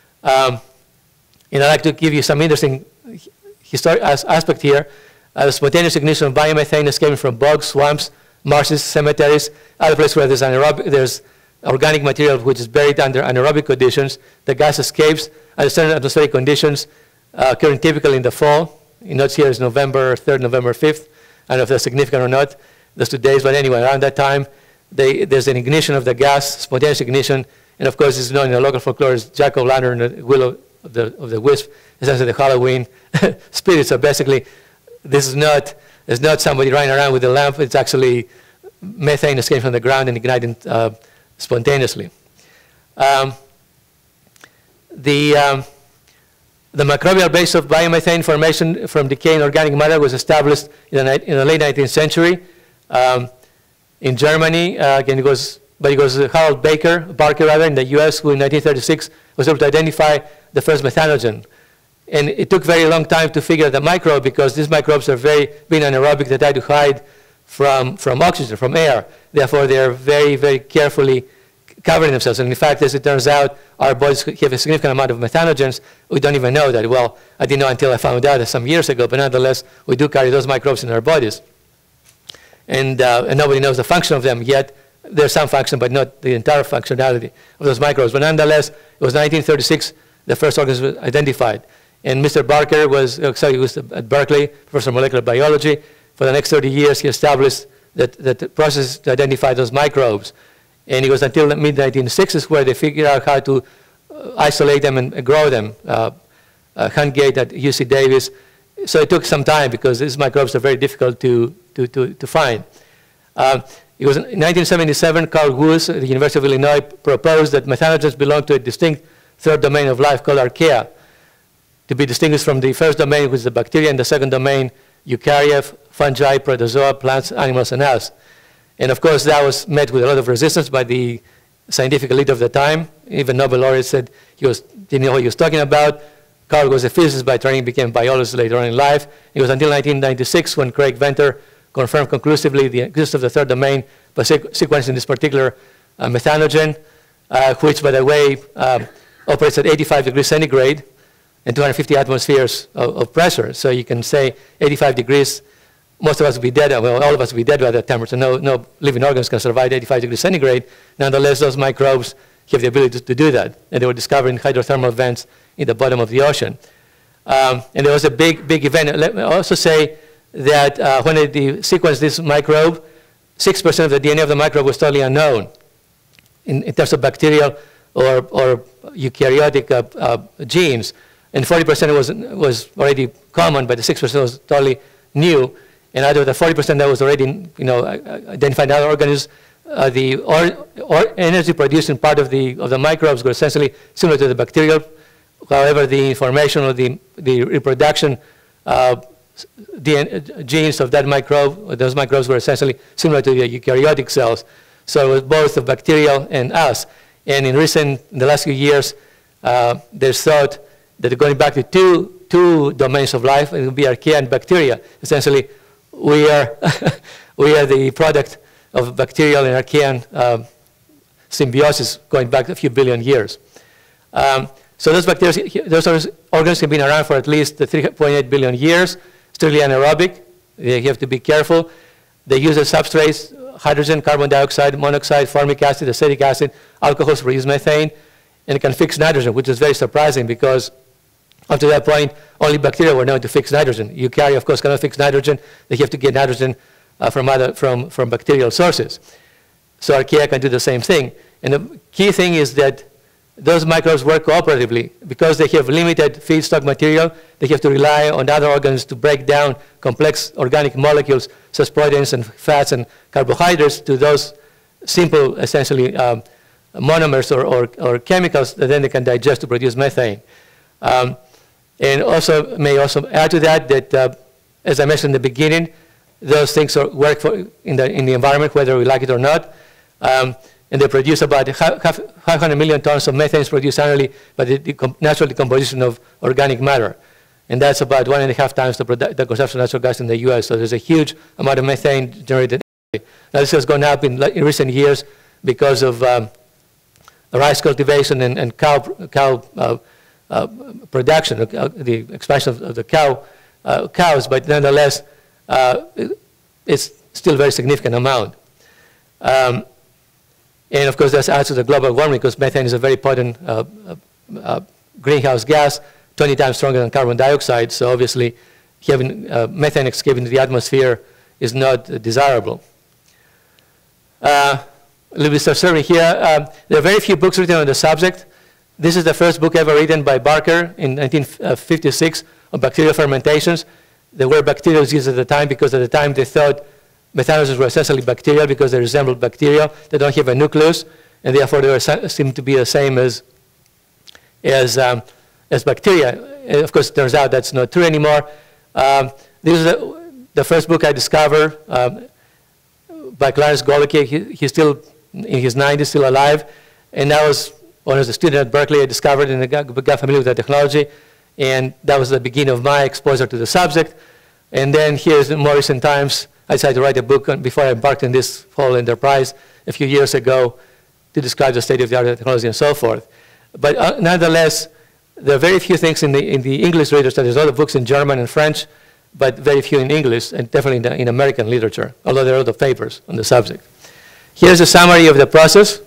And I'd like to give you some interesting historic aspect here. The spontaneous ignition of biomethane escaping from bogs, swamps, marshes, cemeteries, other places where there's organic material which is buried under anaerobic conditions. The gas escapes under certain atmospheric conditions, occurring typically in the fall. You notice here is November 3rd, November 5th. I don't know if that's significant or not, those 2 days, but anyway, around that time, there's an ignition of the gas, spontaneous ignition, and of course, it's known in the local folklore as jack-o'-lantern, the will of the wisp, essentially the Halloween spirit. So basically, this is not somebody running around with a lamp. It's actually methane escaping from the ground and igniting spontaneously. The microbial base of biomethane formation from decaying organic matter was established in the late 19th century in Germany. Again, it was Harold Barker in the U.S., who in 1936 was able to identify the first methanogen. And it took very long time to figure out the microbe, because these microbes are being anaerobic, they try to hide from oxygen, from air. Therefore, they are very, very carefully covering themselves. And in fact, as it turns out, our bodies have a significant amount of methanogens. We don't even know that. Well, I didn't know until I found out some years ago, but nonetheless, we do carry those microbes in our bodies. And nobody knows the function of them yet. There's some function, but not the entire functionality of those microbes. But nonetheless, it was 1936 the first organism was identified. And Mr. Barker was at Berkeley, professor of molecular biology. For the next 30 years, he established that process to identify those microbes. And it was until the mid-1960s where they figured out how to isolate them and grow them. Hungate at UC Davis. So it took some time, because these microbes are very difficult to find. It was in 1977, Carl Woese at the University of Illinois proposed that methanogens belong to a distinct third domain of life called archaea, to be distinguished from the first domain, which is the bacteria, and the second domain, eukarya, fungi, protozoa, plants, animals, and us. And of course, that was met with a lot of resistance by the scientific elite of the time. Even Nobel laureate said didn't know what he was talking about. Carl was a physicist by training, became a biologist later on in life. It was until 1996 when Craig Venter confirmed conclusively the existence of the third domain by sequencing this particular methanogen, which, by the way, operates at 85 degrees centigrade and 250 atmospheres of pressure. So you can say 85 degrees, most of us would be dead. Well, all of us would be dead by that temperature. No living organism can survive 85 degrees centigrade. Nonetheless, those microbes have the ability to do that. And they were discovered in hydrothermal vents in the bottom of the ocean. And there was a big event. Let me also say that when they sequenced this microbe, 6% of the DNA of the microbe was totally unknown in terms of bacterial or eukaryotic genes. And 40% was already common, but the 6% was totally new. And out of the 40% that was already identified in other organisms, the energy produced in part of the microbes were essentially similar to the bacterial. However, the information or the reproduction genes of that microbe, those microbes were essentially similar to the eukaryotic cells. So it was both the bacterial and us. And in the last few years, there's thought that are going back to two domains of life. It will be archaea and bacteria. Essentially, we are, we are the product of bacterial and archaean symbiosis going back a few billion years. So those bacteria, those organisms have been around for at least 3.8 billion years, strictly anaerobic. They have to be careful. They use as substrates hydrogen, carbon dioxide, monoxide, formic acid, acetic acid, alcohols produce methane, and it can fix nitrogen, which is very surprising because up to that point, only bacteria were known to fix nitrogen. Eukarya, of course, cannot fix nitrogen. They have to get nitrogen from bacterial sources. So archaea can do the same thing. And the key thing is that those microbes work cooperatively. Because they have limited feedstock material, they have to rely on other organisms to break down complex organic molecules, such as proteins and fats and carbohydrates, to those simple, essentially, monomers or chemicals that then they can digest to produce methane. And also, may also add to that, as I mentioned in the beginning, those things work in the environment, whether we like it or not. And they produce about 500 million tons of methane is produced annually by the natural decomposition of organic matter. And that's about 1.5 times the consumption of natural gas in the US. So there's a huge amount of methane generated. Now this has gone up in recent years because of rice cultivation and cow production, the expansion of the cows, but nonetheless, it's still a very significant amount. And of course, that adds to the global warming because methane is a very potent greenhouse gas, 20 times stronger than carbon dioxide. So obviously, having methane escape into the atmosphere is not desirable. A little bit self-serving here. There are very few books written on the subject. This is the first book ever written by Barker in 1956 on bacterial fermentations. The word bacterial was used at the time because at the time they thought methanogens were essentially bacterial because they resembled bacteria. They don't have a nucleus, and therefore they seem to be the same as bacteria. And of course, it turns out that's not true anymore. This is the first book I discovered by Clarence Golicki. He's still in his 90s, still alive. And that was when I was a student at Berkeley, I discovered and I got familiar with the technology. And that was the beginning of my exposure to the subject. And then here's in more recent times, I decided to write a book before I embarked on this whole enterprise a few years ago to describe the state of the art of technology and so forth. But nonetheless, there are very few things in the English literature. There's a lot of books in German and French, but very few in English, and definitely in American literature, although there are a lot of papers on the subject. Here's a summary of the process.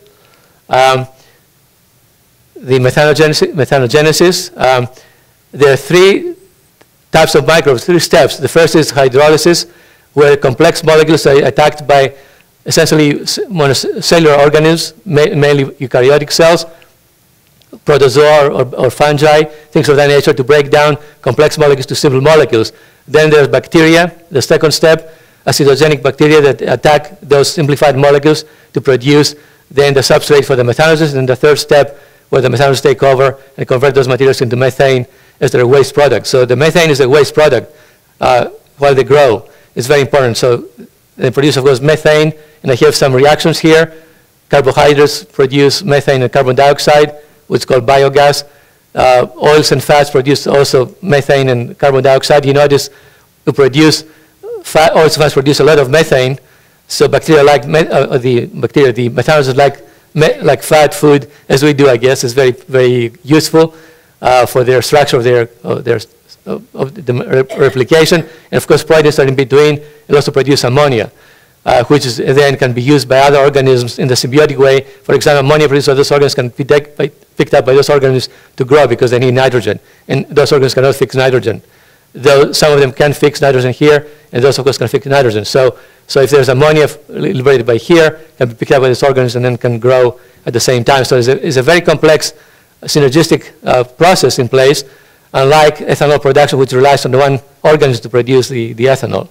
The methanogenesis. There are three types of microbes, three steps. The first is hydrolysis, where complex molecules are attacked by essentially monocellular organisms, mainly eukaryotic cells, protozoa or fungi, things of that nature, to break down complex molecules to simple molecules. Then there's bacteria, the second step, acidogenic bacteria that attack those simplified molecules to produce then the substrate for the methanogens. And the third step, where the methanogens take over and convert those materials into methane as their waste product. So the methane is a waste product while they grow. It's very important. So they produce, of course, methane, and I have some reactions here. Carbohydrates produce methane and carbon dioxide, which is called biogas. Oils and fats produce also methane and carbon dioxide. You notice to produce oils and fats produce a lot of methane. So bacteria like the methanogens like fat food, as we do, I guess, is very, very useful for their structure of the replication. And of course, proteins are in between and also produce ammonia, which then can be used by other organisms in the symbiotic way. For example, ammonia produced by those organisms can be picked up by those organisms to grow because they need nitrogen. And those organisms cannot fix nitrogen. Though some of them can fix nitrogen here, and those, of course, can fix nitrogen. So if there's ammonia liberated by here, can be picked up by this organism and then can grow at the same time. So it's a very complex synergistic process in place, unlike ethanol production, which relies on the one organism to produce the ethanol.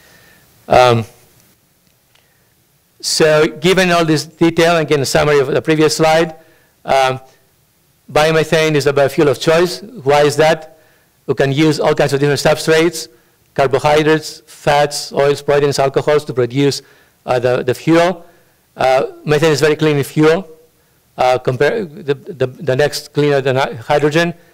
So given all this detail, again, a summary of the previous slide, biomethane is the biofuel of choice. Why is that? We can use all kinds of different substrates, carbohydrates, fats, oils, proteins, alcohols to produce the fuel. Methane is very clean fuel. Compare the next cleaner than hydrogen.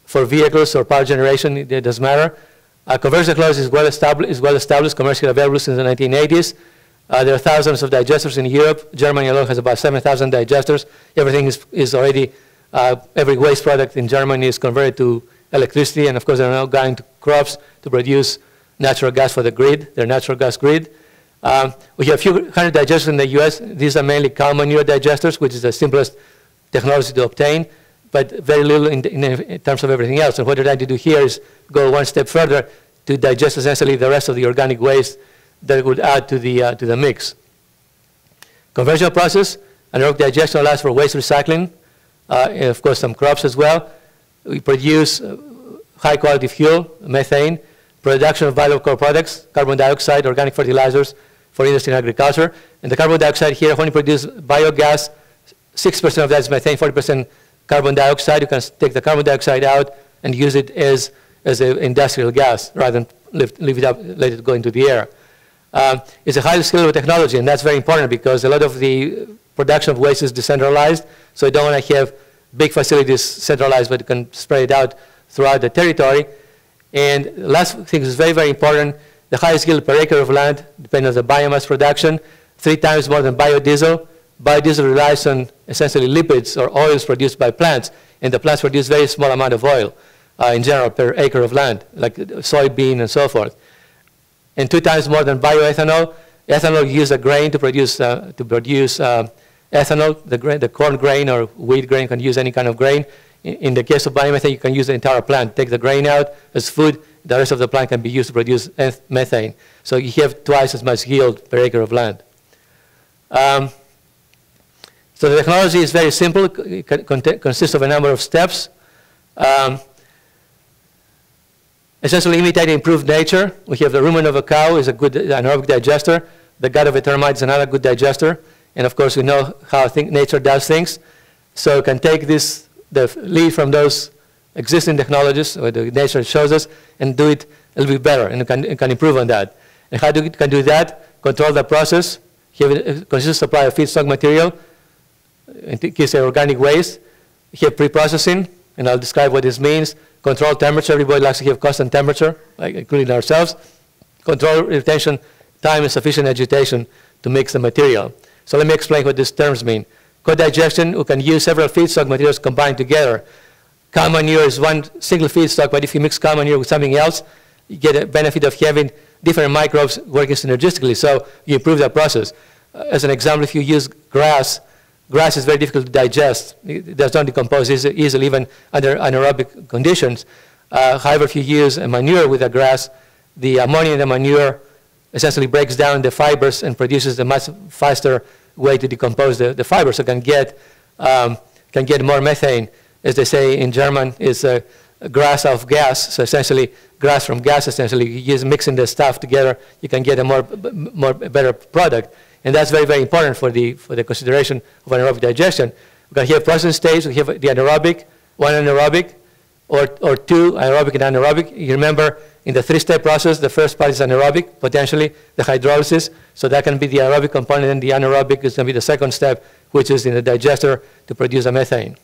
for vehicles or power generation, it doesn't matter. Conversion technology is well established, commercially available since the 1980s. There are thousands of digesters in Europe. Germany alone has about 7,000 digesters. Everything is already, every waste product in Germany is converted to electricity, and of course they're now going to crops to produce natural gas for the grid, their natural gas grid. We have a few hundred digesters in the US. These are mainly cow manure digesters, which is the simplest technology to obtain, but very little in terms of everything else. And what they're trying to do here is go one step further to digest essentially the rest of the organic waste that would add to the mix. Conversion process, anaerobic digestion allows for waste recycling, and of course some crops as well. We produce high quality fuel, methane, production of valuable products, carbon dioxide, organic fertilizers for industry and agriculture. And the carbon dioxide here, when you produce biogas, 6% of that is methane, 40% carbon dioxide. You can take the carbon dioxide out and use it as an industrial gas rather than leave it up, let it go into the air. It's a highly scalable technology, and that's very important because a lot of the production of waste is decentralized, so you don't want to have big facilities centralized, but you can spread it out throughout the territory. And the last thing is very, very important, the highest yield per acre of land, depending on the biomass production, 3 times more than biodiesel. Biodiesel relies on essentially lipids or oils produced by plants, and the plants produce very small amount of oil in general per acre of land, like soybean and so forth. And 2 times more than bioethanol. Ethanol uses a grain to produce ethanol. The corn grain or wheat grain can use any kind of grain. In the case of biomethane, you can use the entire plant. Take the grain out as food. The rest of the plant can be used to produce methane. So you have twice as much yield per acre of land. So the technology is very simple. It consists of a number of steps. Essentially imitating improved nature. We have the rumen of a cow is a good anaerobic digester. The gut of a termite is another good digester. And of course, we know how nature does things. So you can take the lead from those existing technologies, or the nature shows us, and do it a little bit better, and you can improve on that. And how you can do that? Control the process, have a consistent supply of feedstock material, in case of organic waste, have pre-processing, and I'll describe what this means. Control temperature, everybody likes to have constant temperature, including ourselves. Control retention time and sufficient agitation to mix the material. So let me explain what these terms mean. Co-digestion, we can use several feedstock materials combined together. Cow manure is one single feedstock, but if you mix cow manure with something else, you get a benefit of having different microbes working synergistically, so you improve the process. As an example, if you use grass is very difficult to digest. It does not decompose easily, even under anaerobic conditions. However, if you use a manure with the grass, the ammonia in the manure essentially breaks down the fibers and produces a much faster way to decompose the fibers, so can get more methane. As they say in German, is a grass of gas. So essentially, grass from gas. Essentially, you use mixing the stuff together, you can get a better product, and that's very, very important for the consideration of anaerobic digestion. We can have processing stage. We have the anaerobic, one anaerobic, or 2 aerobic and anaerobic. You remember in the 3-step process, the first part is anaerobic, potentially the hydrolysis. So that can be the aerobic component, and the anaerobic is going to be the second step, which is in the digester to produce the methane.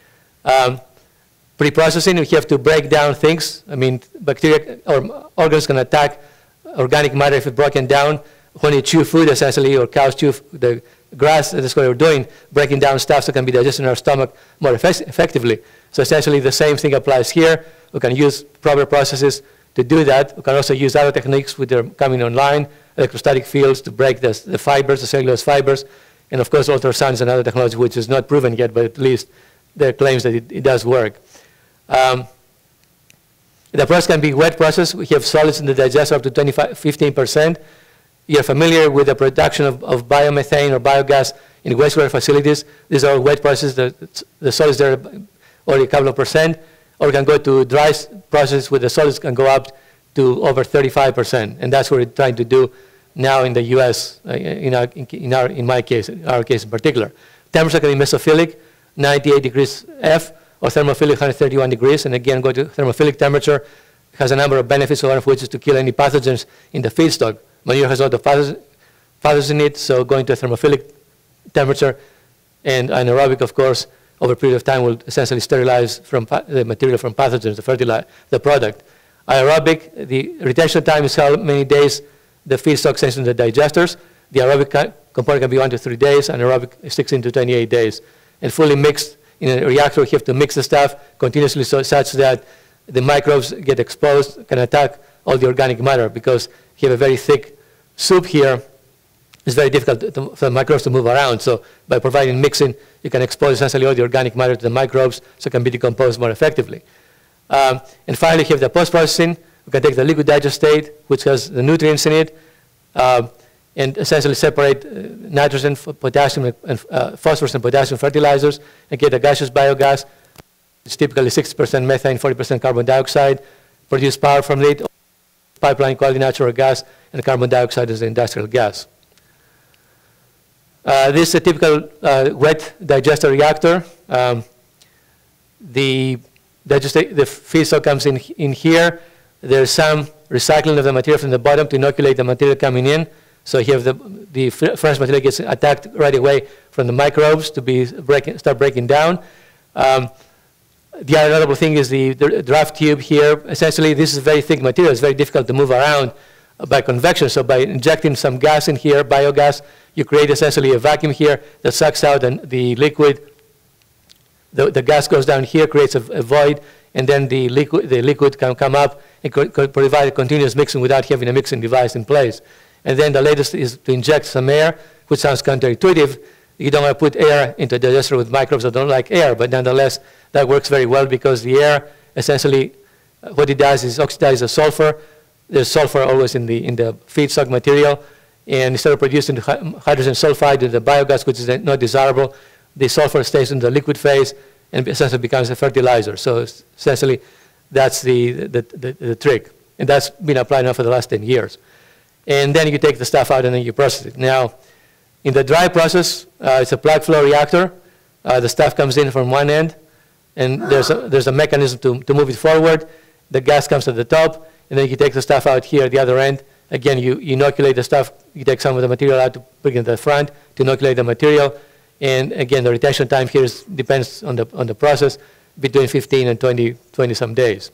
Pre-processing, we have to break down things. I mean, bacteria or organisms can attack organic matter if it's broken down. When you chew food, essentially, or cows chew the grass, that's what we're doing, breaking down stuff so it can be digested in our stomach more effectively. So essentially, the same thing applies here. We can use proper processes to do that. We can also use other techniques which are coming online, electrostatic fields to break the fibers, the cellulose fibers, and of course, ultrasound is another technology which is not proven yet, but at least there are claims that it does work. The process can be wet process. We have solids in the digester up to 15%. You're familiar with the production of biomethane or biogas in wastewater facilities. These are wet processes. The solids there are only a couple of %. Or we can go to dry process where the solids can go up to over 35%. And that's what we're trying to do now in the US, in our case in particular. Temperature can be mesophilic, 98 degrees F, or thermophilic, 131 degrees. And again, go to thermophilic temperature. It has a number of benefits, one of which is to kill any pathogens in the feedstock. Manure has a lot of pathogens in it, so going to a thermophilic temperature, and anaerobic, of course, over a period of time will essentially sterilize the material from pathogens, the product. Aerobic, the retention time is how many days the feedstock stays in the digesters. The aerobic component can be 1 to 3 days, and aerobic 16 to 28 days. And fully mixed in a reactor, you have to mix the stuff continuously such that the microbes get exposed, can attack all the organic matter, because you have a very thick soup here. It's very difficult for the microbes to move around. So by providing mixing, you can expose essentially all the organic matter to the microbes so it can be decomposed more effectively. And finally, you have the post-processing. We can take the liquid digest state, which has the nutrients in it, and essentially separate nitrogen, potassium, and phosphorus and potassium fertilizers, and get a gaseous biogas. It's typically 60% methane, 40% carbon dioxide. Produce power from it, pipeline quality natural gas, and carbon dioxide is the industrial gas. This is a typical wet digester reactor. The feedstock comes in here. There's some recycling of the material from the bottom to inoculate the material coming in. So here the fresh material gets attacked right away from the microbes to start breaking down. The other notable thing is the draft tube here. Essentially, this is very thick material. It's very difficult to move around by convection. So by injecting some gas in here, biogas, you create essentially a vacuum here that sucks out the liquid. The gas goes down here, creates a void, and then the liquid can come up and provide continuous mixing without having a mixing device in place. And then the latest is to inject some air, which sounds counterintuitive. You don't want to put air into a digester with microbes that don't like air, but nonetheless, that works very well because the air, essentially, what it does is oxidize the sulfur. There's sulfur always in the feedstock material, and instead of producing hydrogen sulfide in the biogas, which is not desirable, the sulfur stays in the liquid phase and essentially becomes a fertilizer. So essentially, that's the trick. And that's been applied now for the last 10 years. And then you take the stuff out and then you process it. Now, in the dry process, it's a plug flow reactor. The stuff comes in from one end, and there's a mechanism to move it forward. The gas comes at the top, and then you take the stuff out here at the other end. Again, you inoculate the stuff. You take some of the material out to bring it to the front to inoculate the material. And again, the retention time here depends on the process, between 15 and 20 some days.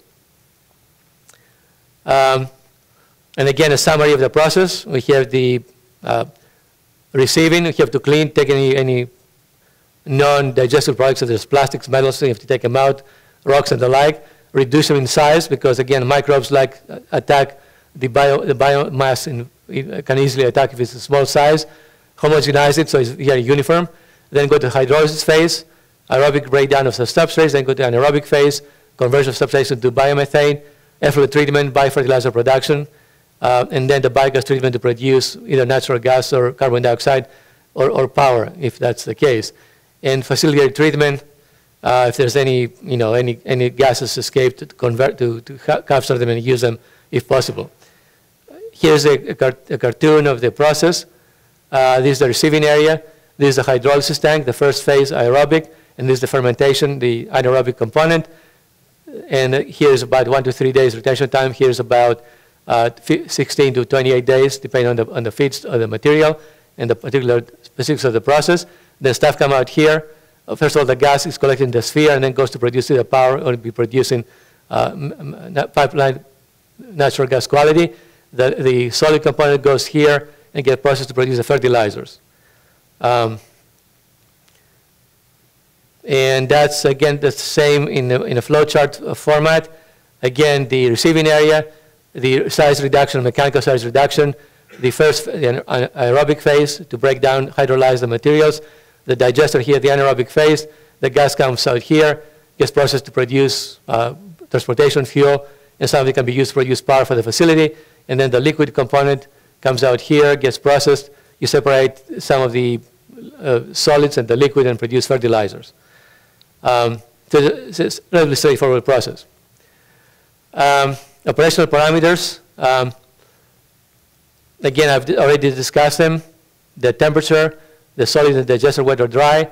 And again, a summary of the process. We have the receiving. You have to take any non-digestible products, such as plastics, metals, so you have to take them out, rocks and the like. Reduce them in size because, again, microbes attack the biomass it can easily attack if it's a small size. Homogenize it so it's here uniform. Then go to the hydrolysis phase, aerobic breakdown of the substrates, then go to anaerobic phase, conversion of substrates into biomethane, effluent treatment, biofertilizer production, and then the biogas treatment to produce either natural gas or carbon dioxide or power, if that's the case. And facilitated treatment, if there's any gases escaped, to convert to capture them and use them if possible. Here's a cartoon of the process. This is the receiving area. This is the hydrolysis tank, the first phase aerobic, and this is the fermentation, the anaerobic component. And here's about 1 to 3 days retention time. Here's about 16 to 28 days, depending on the feeds of the material and the particular specifics of the process. The stuff come out here. First of all, the gas is collected in the sphere and then goes to produce the power or be producing pipeline natural gas quality. The solid component goes here and gets processed to produce the fertilizers. And that's, again, the same in a flowchart format. Again, the receiving area, the size reduction, mechanical size reduction, the first aerobic phase to break down, hydrolyze the materials, the digester here, the anaerobic phase, the gas comes out here, gets processed to produce transportation fuel, and some of it can be used to produce power for the facility, and then the liquid component comes out here, gets processed, you separate some of the solids and the liquid and produce fertilizers. So it's a relatively straightforward process. Operational parameters, again, I've already discussed them. The temperature, the solid and digester, wet or dry.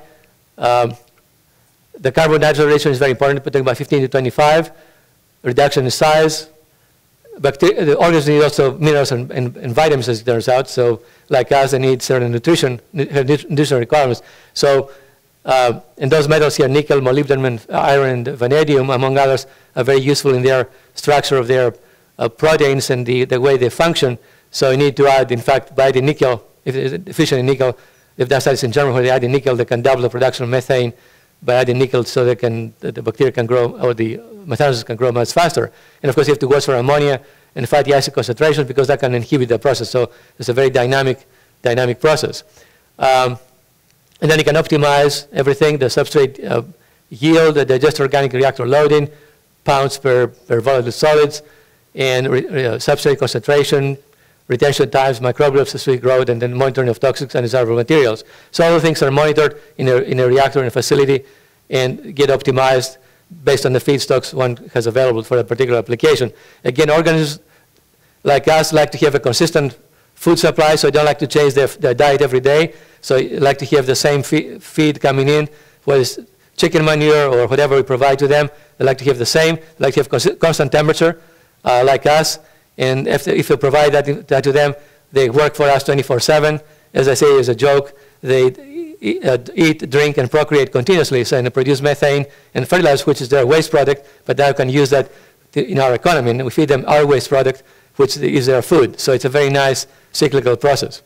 The carbon-nitrogen ratio is very important, putting about 15 to 25. Reduction in size. The organisms need also minerals and vitamins, as it turns out. So like us, they need certain nutrition requirements. So And those metals here, nickel, molybdenum, iron, and vanadium, among others, are very useful in their structure of their proteins and the way they function. So you need to add, in fact, by the nickel, if it's efficient in nickel, if that's studies in Germany where they add in nickel, they can double the production of methane by adding nickel so they can, the bacteria can grow, or the methanogens can grow much faster. And of course, you have to watch for ammonia and fatty acid concentrations because that can inhibit the process. So it's a very dynamic process. And then you can optimize everything, the substrate yield, the digester organic reactor loading, pounds per volatile solids, and substrate concentration, retention times, microbial substrate growth, and then monitoring of toxics and desirable materials. So all the things are monitored in a reactor in a facility and get optimized based on the feedstocks one has available for a particular application. Again, organisms like us like to have a consistent food supply, so they don't like to change their diet every day. So you like to have the same feed coming in, whether it's chicken manure or whatever we provide to them. They like to have the same. They like to have constant temperature, like us. And if you provide that to them, they work for us 24/7. As I say, as a joke, they eat, drink, and procreate continuously, so they produce methane and fertilizer, which is their waste product, but now we can use that in our economy. And we feed them our waste product, which is their food. So it's a very nice cyclical process.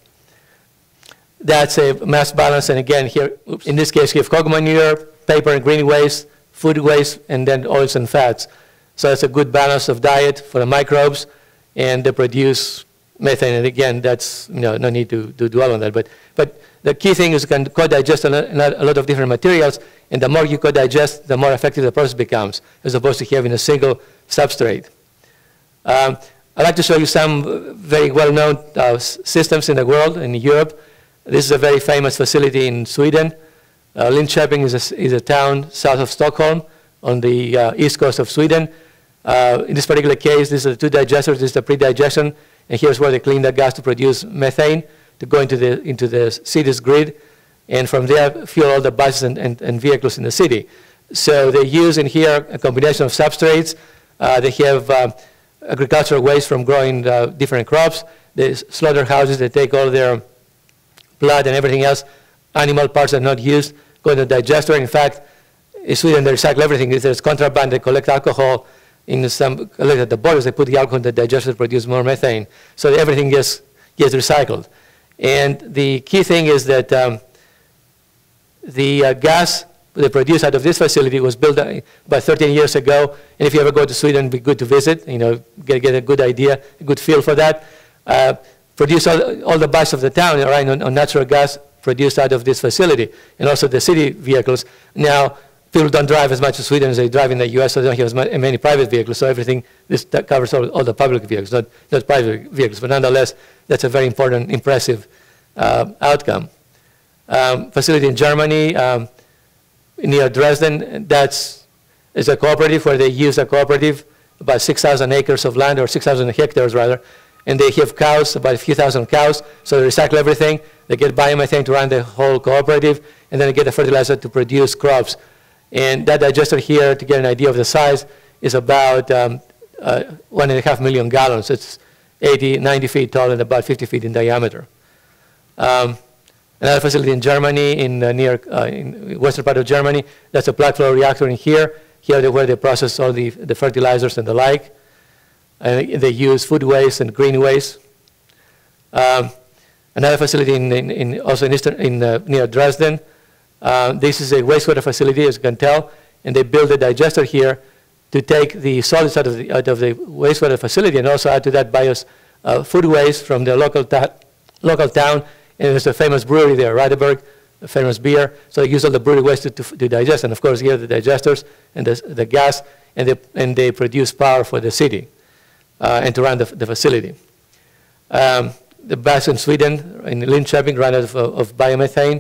That's a mass balance, and again, here, in this case, you have hog manure, paper and green waste, food waste, and then oils and fats. So it's a good balance of diet for the microbes, and they produce methane. And again, that's, no need to dwell on that. But the key thing is you can co-digest a lot of different materials, and the more you co-digest, the more effective the process becomes, as opposed to having a single substrate. I'd like to show you some very well-known systems in the world, in Europe. This is a very famous facility in Sweden. Linköping is a town south of Stockholm on the east coast of Sweden. In this particular case, these are the two digesters. This is the pre-digestion, and here's where they clean the gas to produce methane to go into the city's grid, and from there fuel all the buses and vehicles in the city. So they use in here a combination of substrates. They have agricultural waste from growing different crops. The slaughterhouses, they take all their blood and everything else, animal parts that are not used, go in the digester. In fact, in Sweden, they recycle everything. If there's contraband, they collect alcohol in some, at the borders, they put the alcohol in the digester to produce more methane. So everything gets recycled. And the key thing is that the gas they produced out of this facility was built about 13 years ago. And if you ever go to Sweden, it'd be good to visit, get a good idea, a good feel for that. Produce all the bus of the town running on natural gas produced out of this facility, and also the city vehicles. Now, people don't drive as much in Sweden as they drive in the US, so they don't have as many private vehicles, so that covers all the public vehicles, not private vehicles, but nonetheless, that's a very important, impressive outcome. Facility in Germany, near Dresden, is a cooperative where they use a cooperative, about 6,000 acres of land, or 6,000 hectares rather, and they have cows, about a few thousand cows, so they recycle everything. They get biomethane to run the whole cooperative, and then they get the fertilizer to produce crops. And that digester here, to get an idea of the size, is about 1.5 million gallons. It's 80, 90 feet tall and about 50 feet in diameter. Another facility in Germany, in western part of Germany, that's a plug flow reactor in here. Here where they process all the fertilizers and the like. They use food waste and green waste. Another facility also near Dresden. This is a wastewater facility, as you can tell, and they build a digester here to take the solids out of the wastewater facility and also add to that food waste from the local town. And there's a famous brewery there, Radeberg, a famous beer. So they use all the brewery waste to digest, and of course here the digesters and the gas, and they produce power for the city and to run the facility. The bus in Sweden, in Linköping, run out of biomethane.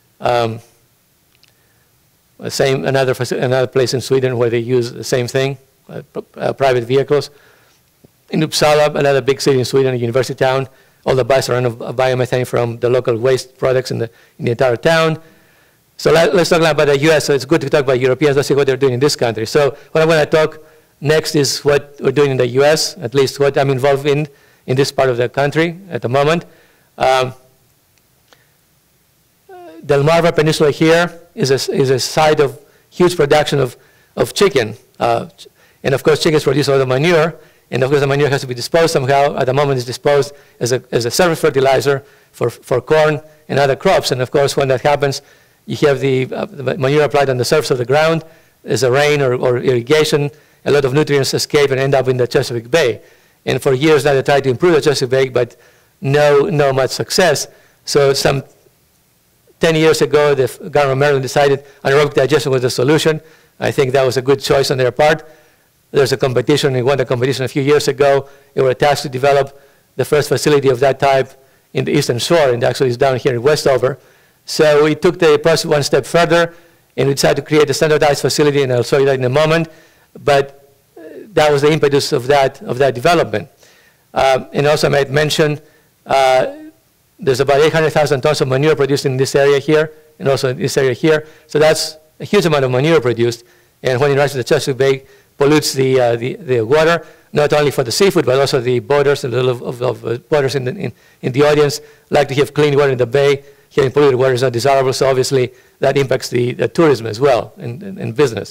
Another place in Sweden where they use the same thing, private vehicles. In Uppsala, another big city in Sweden, a university town, all the buses run of biomethane from the local waste products in the entire town. So let's talk about the US. So it's good to talk about Europeans. Let's see what they're doing in this country. So what I'm going to talk next is what we're doing in the US, at least what I'm involved in this part of the country at the moment. Delmarva Peninsula here is a site of huge production of chicken. And of course, chickens produce a lot of manure, and of course the manure has to be disposed somehow. At the moment, it's disposed as a surface fertilizer for corn and other crops. And of course, when that happens, you have the manure applied on the surface of the ground as a rain or irrigation. A lot of nutrients escape and end up in the Chesapeake Bay. And for years now, they tried to improve the Chesapeake Bay, but no much success. So some 10 years ago, the government of Maryland decided anaerobic digestion was the solution. I think that was a good choice on their part. There's a competition. We won the competition a few years ago. They were tasked to develop the first facility of that type in the Eastern Shore, and actually it's down here in Westover. So we took the process one step further, and we decided to create a standardized facility, and I'll show you that in a moment. But that was the impetus of that development. And also I might mention, there's about 800,000 tons of manure produced in this area here, and also in this area here. So that's a huge amount of manure produced. And when it rises to the Chesapeake Bay, pollutes the water, not only for the seafood, but also the boaters. A little of boaters in the audience like to have clean water in the bay. Having polluted water is not desirable, so obviously that impacts the tourism as well and business.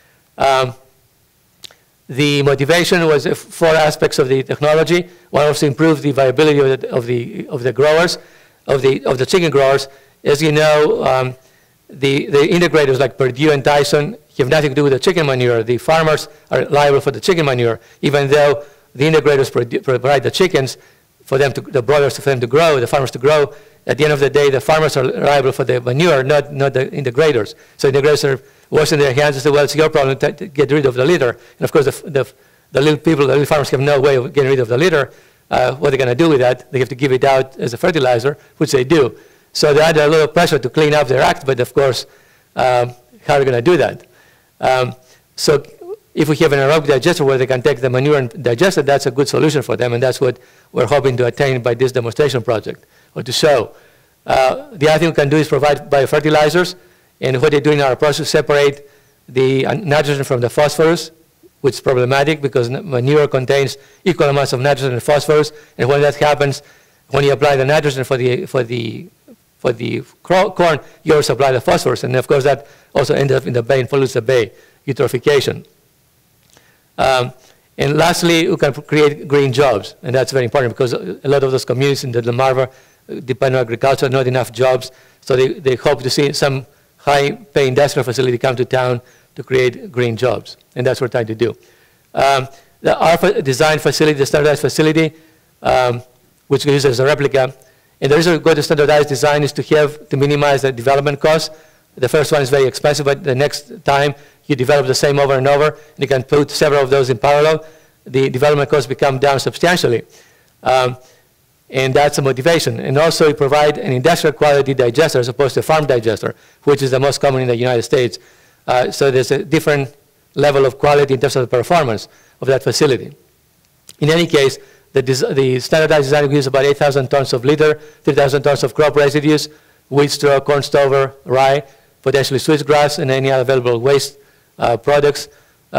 The motivation was 4 aspects of the technology. One was to improve the viability of the growers, of the chicken growers. As you know, the integrators like Purdue and Tyson have nothing to do with the chicken manure. The farmers are liable for the chicken manure, even though the integrators provide the chickens for them the broilers for them to grow, the farmers to grow. At the end of the day, the farmers are liable for the manure, not the integrators. So integrators are washing their hands and say, well, it's your problem to get rid of the litter. And of course, the little farmers have no way of getting rid of the litter. What are they going to do with that? They have to give it out as a fertilizer, which they do. So they had a little pressure to clean up their act, but of course, how are they going to do that? So if we have an aerobic digester where they can take the manure and digest it, that's a good solution for them, and that's what we're hoping to attain by this demonstration project, or to show. The other thing we can do is provide biofertilizers, and what they do in our process, separate the nitrogen from the phosphorus, which is problematic because manure contains equal amounts of nitrogen and phosphorus, and when that happens, when you apply the nitrogen for the corn, you also apply the phosphorus, and of course that also ends up in the bay and pollutes the bay, eutrophication. And lastly, we can create green jobs, and that's very important because a lot of those communities in the Delmarva depend on agriculture, not enough jobs, so they hope to see some high-paying industrial facility come to town to create green jobs, and that's what we're trying to do. Our design facility, the standardized facility, which we use as a replica, and the reason we go to standardized design is to minimize the development costs. The first one is very expensive, but the next time you develop the same over and over, and you can put several of those in parallel, the development costs become down substantially. And that's a motivation. And also we provide an industrial quality digester as opposed to a farm digester, which is the most common in the United States. So there's a different level of quality in terms of the performance of that facility. In any case, the standardized design will use about 8,000 tons of litter, 3,000 tons of crop residues, wheat straw, corn stover, rye, potentially switchgrass, and any other available waste products.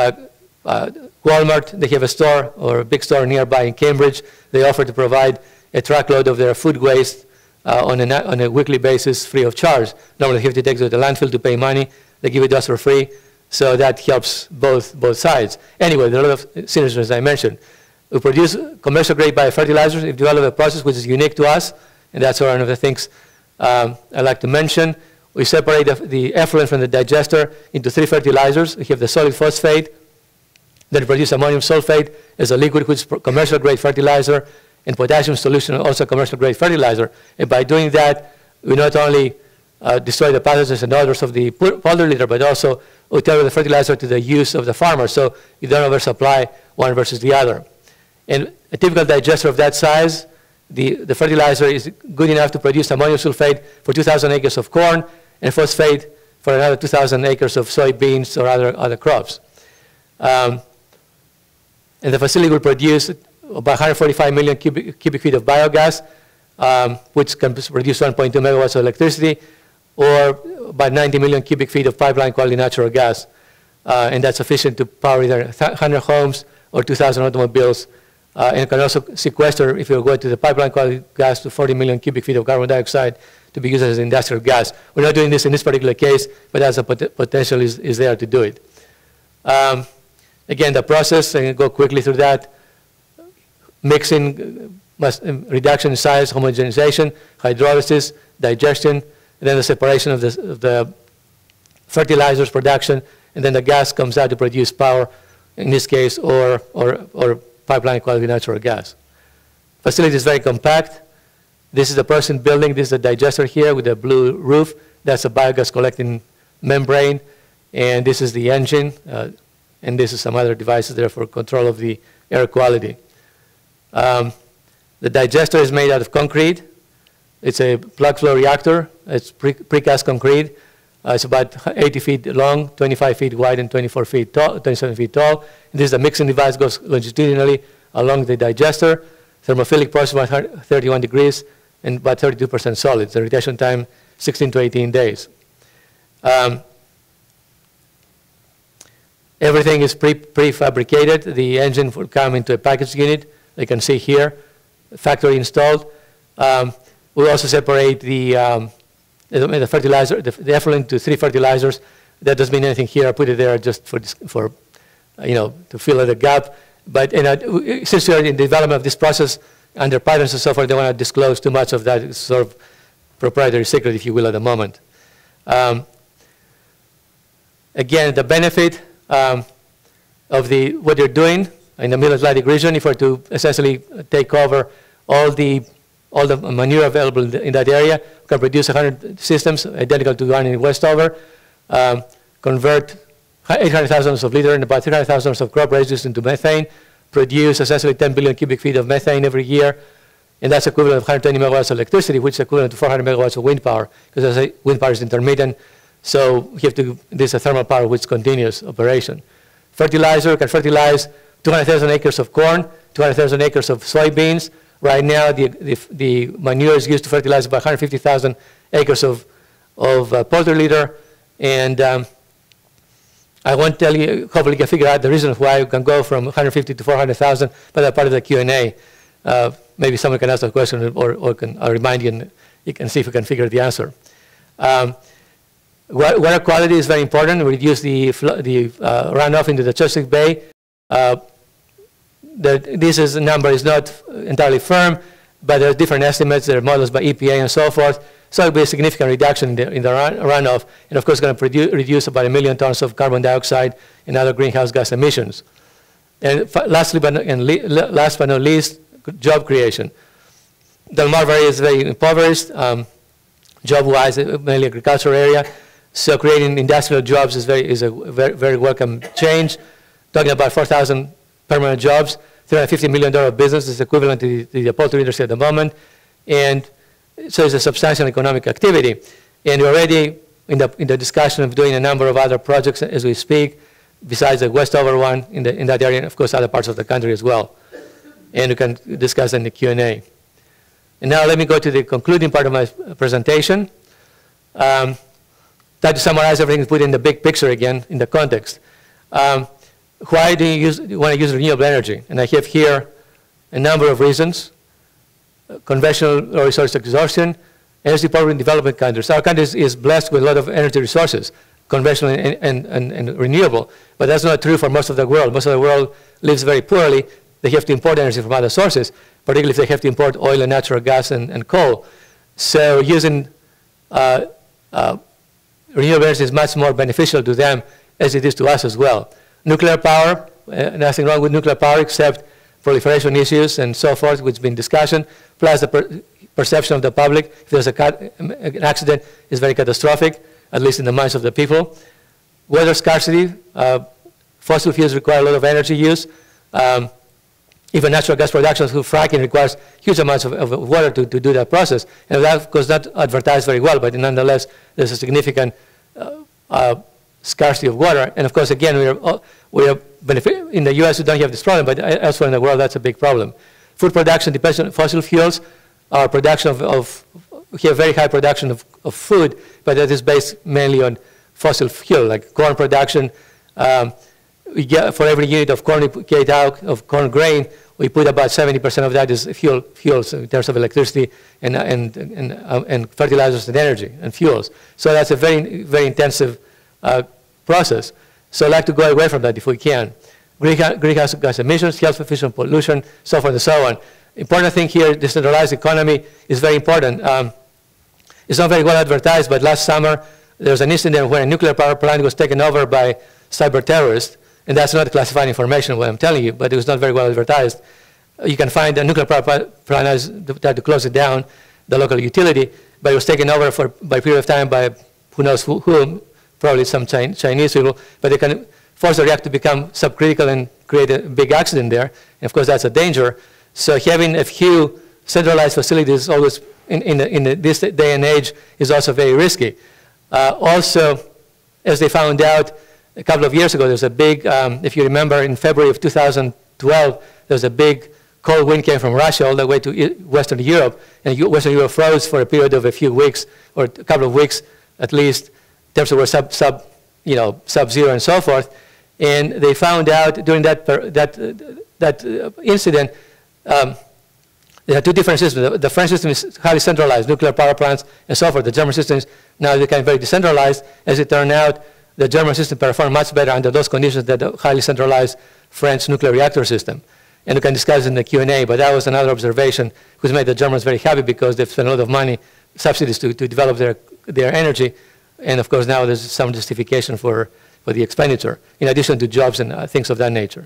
Walmart, they have a store or a big store nearby in Cambridge. They offer to provide a truckload of their food waste on a weekly basis free of charge. Normally, they have to take it to the landfill to pay money. They give it to us for free, so that helps both sides. Anyway, there are a lot of synergies, as I mentioned. We produce commercial-grade biofertilizers. We develop a process which is unique to us, and that's one of the things I like to mention. We separate the effluent from the digester into 3 fertilizers. We have the solid phosphate, then we produce ammonium sulfate as a liquid, which is commercial-grade fertilizer, and potassium solution, also commercial-grade fertilizer. And by doing that, we not only destroy the pathogens and odors of the powder litter, but also we tailor the fertilizer to the use of the farmer, so you don't oversupply one versus the other. And a typical digester of that size, the fertilizer is good enough to produce ammonium sulfate for 2,000 acres of corn and phosphate for another 2,000 acres of soybeans or other crops. And the facility will produce about 145 million cubic feet of biogas, which can produce 1.2 megawatts of electricity, or about 90 million cubic feet of pipeline quality natural gas. And that's sufficient to power either 100 homes or 2,000 automobiles. And it can also sequester, if you go to the pipeline quality gas, to 40 million cubic feet of carbon dioxide to be used as industrial gas. We're not doing this in this particular case, but as a potential is there to do it. Again, the process, I can go quickly through that. Mixing, reduction in size, homogenization, hydrolysis, digestion, and then the separation of the fertilizers production, and then the gas comes out to produce power, in this case, or pipeline quality natural gas. Facility is very compact. This is the person building. This is the digester here with the blue roof. That's a biogas collecting membrane. And this is the engine. And this is some other devices there for control of the air quality. The digester is made out of concrete. It's a plug flow reactor. It's precast concrete. It's about 80 feet long, 25 feet wide, and 27 feet tall. And this is the mixing device, goes longitudinally along the digester. Thermophilic process about 31 degrees and about 32% solids. The retention time 16 to 18 days. Everything is prefabricated. The engine will come into a package unit. You can see here, factory installed. We also separate the fertilizer, the effluent to 3 fertilizers. That doesn't mean anything here. I put it there just for to fill the gap. But since we are in the development of this process under patents and so forth, they don't want to disclose too much of that sort of proprietary secret, if you will, at the moment. Again, the benefit of what you're doing in the Mid-Atlantic region, if we're to essentially take over all the manure available in that area, we can produce 100 systems identical to the one in Westover, convert 800,000 of liter and about 300,000 of crop residues into methane, produce essentially 10 billion cubic feet of methane every year, and that's equivalent of 120 megawatts of electricity, which is equivalent to 400 megawatts of wind power, because as I say, wind power is intermittent, so you have to, this is a thermal power which is continuous operation. Fertilizer can fertilize 200,000 acres of corn, 200,000 acres of soybeans. Right now, the manure is used to fertilize about 150,000 acres of poultry litter, and I won't tell you, hopefully you can figure out the reason why you can go from 150 to 400,000, but that's part of the Q&A. Maybe someone can ask the question or I'll remind you and you can see if you can figure the answer. Water quality is very important. We reduce the runoff into the Chesapeake Bay. This number is not entirely firm, but there are different estimates. There are models by EPA and so forth. So it will be a significant reduction in the runoff, and of course, going to reduce about 1 million tons of carbon dioxide and other greenhouse gas emissions. And last but not least, job creation. Del Mar area is very impoverished, job-wise, mainly agricultural area. So creating industrial jobs is a very welcome change. Talking about 4,000 permanent jobs, $350 million business is equivalent to the poultry industry at the moment, and so it's a substantial economic activity. And we're already in the discussion of doing a number of other projects as we speak, besides the Westover one in that area, and of course other parts of the country as well. And we can discuss in the Q&A. And now let me go to the concluding part of my presentation. Try to summarize everything and put in the big picture again in the context. Why do you want to use renewable energy? And I have here a number of reasons. Conventional resource exhaustion, energy poverty in developing countries. Our country is blessed with a lot of energy resources, conventional and renewable, but that's not true for most of the world. Most of the world lives very poorly. They have to import energy from other sources, particularly if they have to import oil and natural gas and coal. So using renewable energy is much more beneficial to them as it is to us as well. Nuclear power, nothing wrong with nuclear power except proliferation issues and so forth, which has been discussion, plus the perception of the public. If there's an accident, it's very catastrophic, at least in the minds of the people. Water scarcity, fossil fuels require a lot of energy use. Even natural gas production through fracking requires huge amounts of water to do that process. And that, of course, not advertised very well, but nonetheless, there's a significant scarcity of water. And of course, again, we are in the US, we don't have this problem, but elsewhere in the world, that's a big problem. Food production depends on fossil fuels. Our production we have very high production of food, but that is based mainly on fossil fuel, like corn production. We get, for every unit of corn we get out of corn grain, we put about 70% of that is fuels in terms of electricity and fertilizers and energy and fuels. So that's a very, very intensive process. So I'd like to go away from that if we can. Greenhouse gas emissions, health efficient pollution, so forth and so on. Important thing here, decentralized economy is very important. It's not very well advertised, but last summer there was an incident where a nuclear power plant was taken over by cyber terrorists, and that's not classified information, what I'm telling you, but it was not very well advertised. You can find a nuclear power plant has tried to close it down, the local utility, but it was taken over by a period of time by who knows whom, probably some Chinese people, but they can force the reactor to become subcritical and create a big accident there. And of course, that's a danger. So having a few centralized facilities always in this day and age is also very risky. Also, as they found out a couple of years ago, there's a big, if you remember, in February of 2012, there's a big cold wind came from Russia all the way to Western Europe, and Western Europe froze for a period of a few weeks, or a couple of weeks at least. Temps were sub-zero and so forth. And they found out during that incident, there are two different systems. The French system is highly centralized, nuclear power plants and so forth. The German system is now becoming very decentralized. As it turned out, the German system performed much better under those conditions than the highly centralized French nuclear reactor system. And we can discuss it in the Q&A, but that was another observation which made the Germans very happy because they've spent a lot of money, subsidies to develop their energy. And of course, now there's some justification for the expenditure, in addition to jobs and things of that nature.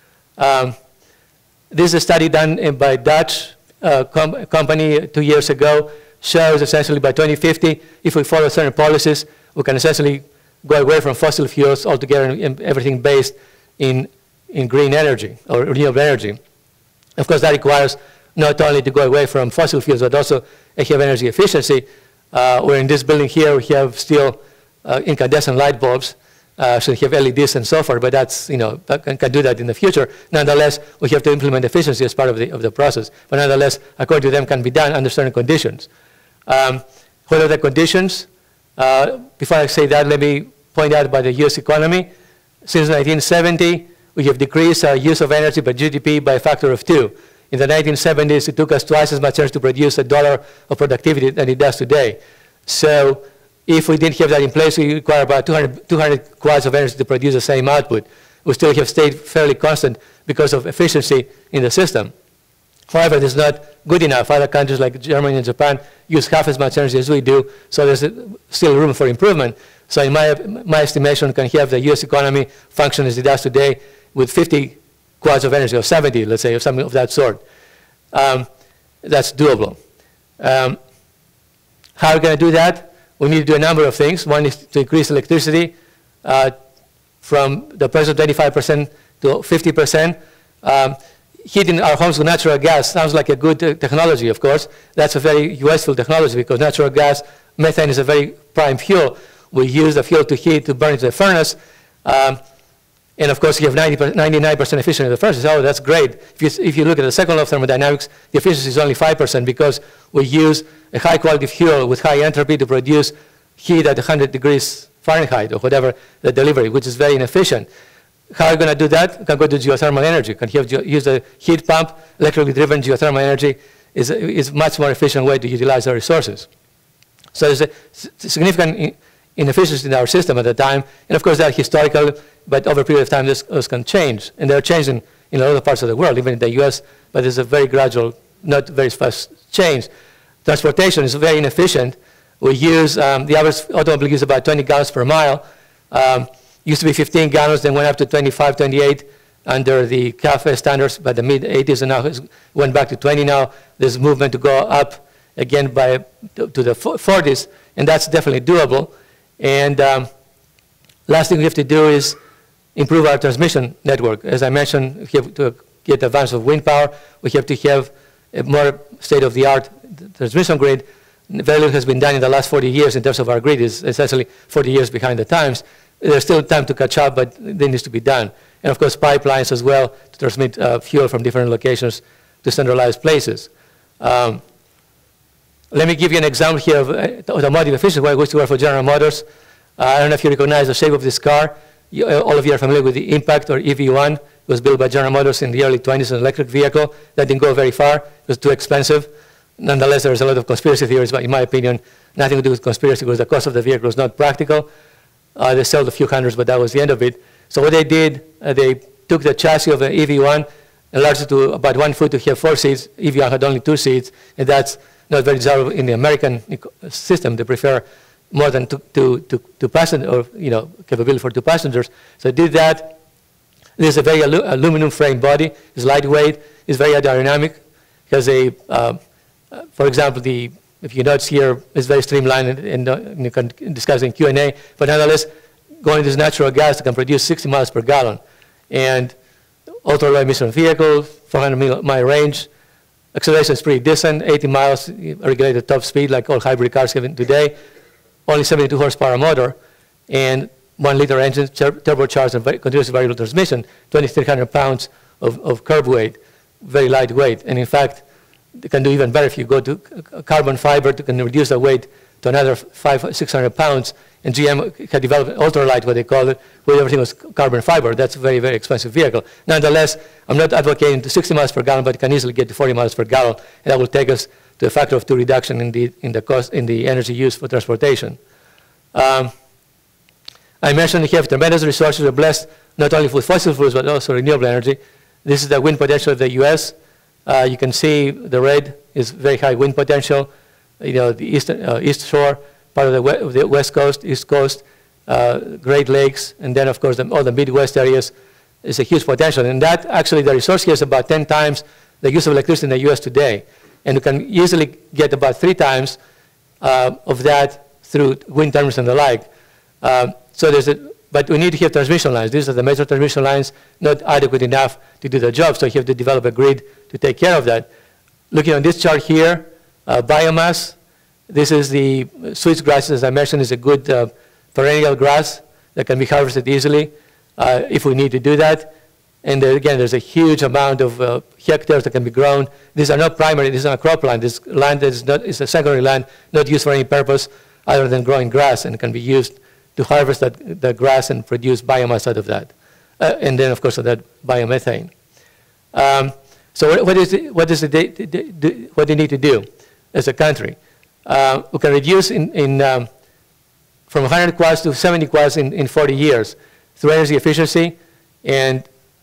This is a study done by a Dutch company 2 years ago, shows essentially by 2050, if we follow certain policies, we can essentially go away from fossil fuels altogether and everything based in green energy or renewable energy. Of course, that requires not only to go away from fossil fuels, but also have energy efficiency. Where in this building here, we have still incandescent light bulbs, so we have LEDs and so forth, but that's, can do that in the future. Nonetheless, we have to implement efficiency as part of the process. But nonetheless, according to them, can be done under certain conditions. What are the conditions? Before I say that, let me point out about the US economy. Since 1970, we have decreased our use of energy by GDP by a factor of 2. In the 1970s, it took us twice as much energy to produce $1 of productivity than it does today. So if we didn't have that in place, we require about 200 quads of energy to produce the same output. We still have stayed fairly constant because of efficiency in the system. However, it's not good enough. Other countries like Germany and Japan use half as much energy as we do, so there's still room for improvement. So in my estimation, can have the US economy function as it does today with 50 quads of energy, or 70, let's say, or something of that sort. That's doable. How are we going to do that? We need to do a number of things. One is to increase electricity from the present 25% to 50%. Heating our homes with natural gas sounds like a good technology, of course. That's a very useful technology because natural gas, methane is a very prime fuel. We use the fuel to heat, to burn into the furnace. And of course, you have 99% efficiency in the furnace. Oh, that's great. If you look at the second law of thermodynamics, the efficiency is only 5% because we use a high quality fuel with high entropy to produce heat at 100 degrees Fahrenheit or whatever the delivery, which is very inefficient. How are we going to do that? We can go to geothermal energy. We can use a heat pump. Electrically driven geothermal energy is a much more efficient way to utilize our resources. So there's a significant inefficiency in our system at the time. And of course, they're historical, but over a period of time, this can change. And they're changing in other parts of the world, even in the US, but there's a very gradual, not very fast change. Transportation is very inefficient. We use, the average automobile uses about 20 gallons per mile. Used to be 15 gallons, then went up to 25, 28 under the CAFE standards by the mid-80s, and now it went back to 20 now. There's movement to go up again to the 40s, and that's definitely doable. And last thing we have to do is improve our transmission network. As I mentioned, we have to get the advance of wind power. We have to have a more state-of-the-art transmission grid. Very little has been done in the last 40 years in terms of our grid. It's essentially 40 years behind the times. There's still time to catch up, but it needs to be done. And of course, pipelines as well to transmit fuel from different locations to centralized places. Let me give you an example here of automotive efficiency, where I used to work for General Motors. I don't know if you recognize the shape of this car. All of you are familiar with the Impact or EV1 was built by General Motors in the early 20s, an electric vehicle. That didn't go very far. It was too expensive. Nonetheless, there's a lot of conspiracy theories, but in my opinion, nothing to do with conspiracy because the cost of the vehicle was not practical. They sold a few hundreds, but that was the end of it. So what they did, they took the chassis of the EV1, enlarged it to about 1 foot to have 4 seats. EV1 had only 2 seats, and that's not very desirable in the American system. They prefer more than two passengers, or capability for 2 passengers. So they did that. This is a very aluminum frame body. It's lightweight. It's very aerodynamic. Because for example, if you notice here, it's very streamlined, and you can discuss it in Q&A. But nonetheless, going to this natural gas that can produce 60 miles per gallon, and ultra-low emission vehicle, 400-mile range. Acceleration is pretty decent, 80 miles regulated top speed, like all hybrid cars have today. Only 72 horsepower motor, and 1-liter engine, turbocharged and continuous variable transmission, 2,300 pounds of curb weight, very lightweight. And in fact, it can do even better if you go to carbon fiber. You can reduce the weight to another 600 pounds. And GM had developed ultralight, what they call it, where everything was carbon fiber. That's a very, very expensive vehicle. Nonetheless, I'm not advocating to 60 miles per gallon, but it can easily get to 40 miles per gallon, and that will take us to a factor of 2 reduction in the cost, in the energy used for transportation. I mentioned we have tremendous resources. We're blessed not only with fossil fuels, but also renewable energy. This is the wind potential of the U.S. You can see the red is very high wind potential. The east shore, part of the west coast, east coast, Great Lakes, and then of course all the Midwest areas is a huge potential. And that actually, the resource here is about 10 times the use of electricity in the U.S. today. And you can easily get about 3 times of that through wind turbines and the like. But we need to have transmission lines. These are the major transmission lines, not adequate enough to do the job, so you have to develop a grid to take care of that. Looking on this chart here, biomass, this is the switchgrass, as I mentioned, is a good perennial grass that can be harvested easily if we need to do that. And again, there's a huge amount of hectares that can be grown. These are not primary, this is not a crop land. This land is a secondary land, not used for any purpose other than growing grass, and can be used to harvest the grass and produce biomass out of that. And then, of course, that biomethane. So what do you need to do as a country? We can reduce from 100 quads to 70 quads in 40 years through energy efficiency, and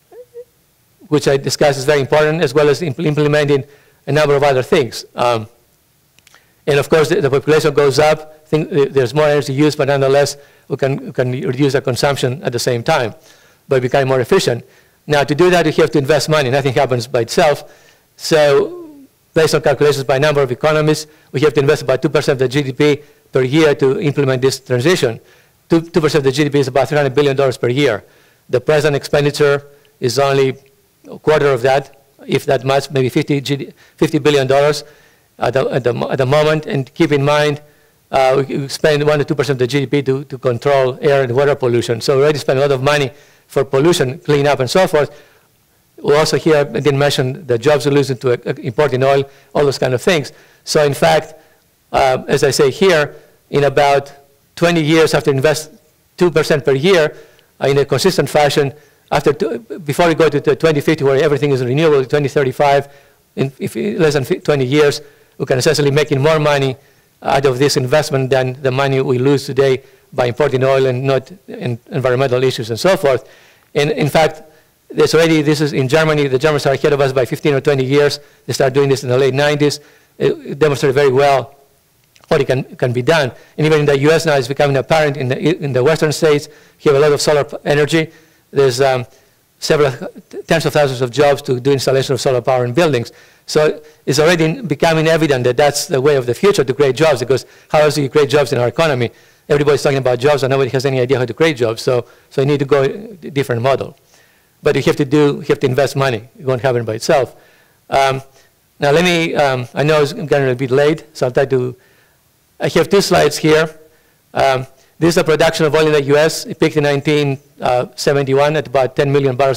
which I discussed is very important, as well as implementing a number of other things. And of course, the population goes up. There's more energy used, but nonetheless, we can reduce the consumption at the same time by becoming more efficient. Now, to do that, you have to invest money. Nothing happens by itself. So, based on calculations by a number of economists, we have to invest about 2% of the GDP per year to implement this transition. 2% of the GDP is about $300 billion per year. The present expenditure is only a quarter of that, if that much, maybe $50 billion at the moment. And keep in mind, we spend 1 to 2% of the GDP to control air and water pollution. So we already spend a lot of money for pollution, cleanup, and so forth. We also here, I didn't mention the jobs we lose into importing oil, all those kind of things. So in fact, as I say here, in about 20 years after invest 2% per year in a consistent fashion, before we go to 2050 where everything is renewable, 2035, in less than 20 years, we can essentially making more money out of this investment than the money we lose today by importing oil and not in environmental issues and so forth. And in fact, this is in Germany. The Germans are ahead of us by 15 or 20 years. They started doing this in the late 90s. It demonstrated very well what it can be done. And even in the US now, it's becoming apparent in the western states, you have a lot of solar energy. There's several tens of thousands of jobs to do installation of solar power in buildings. So it's already becoming evident that that's the way of the future to create jobs, because how else do you create jobs in our economy? Everybody's talking about jobs and nobody has any idea how to create jobs. So you need to go a different model. But you have to invest money. It won't happen by itself. Now let me, I know it's getting a bit late, so I'll try to, I have 2 slides here. This is the production of oil in the US. It peaked in 1971 at about 10 million barrels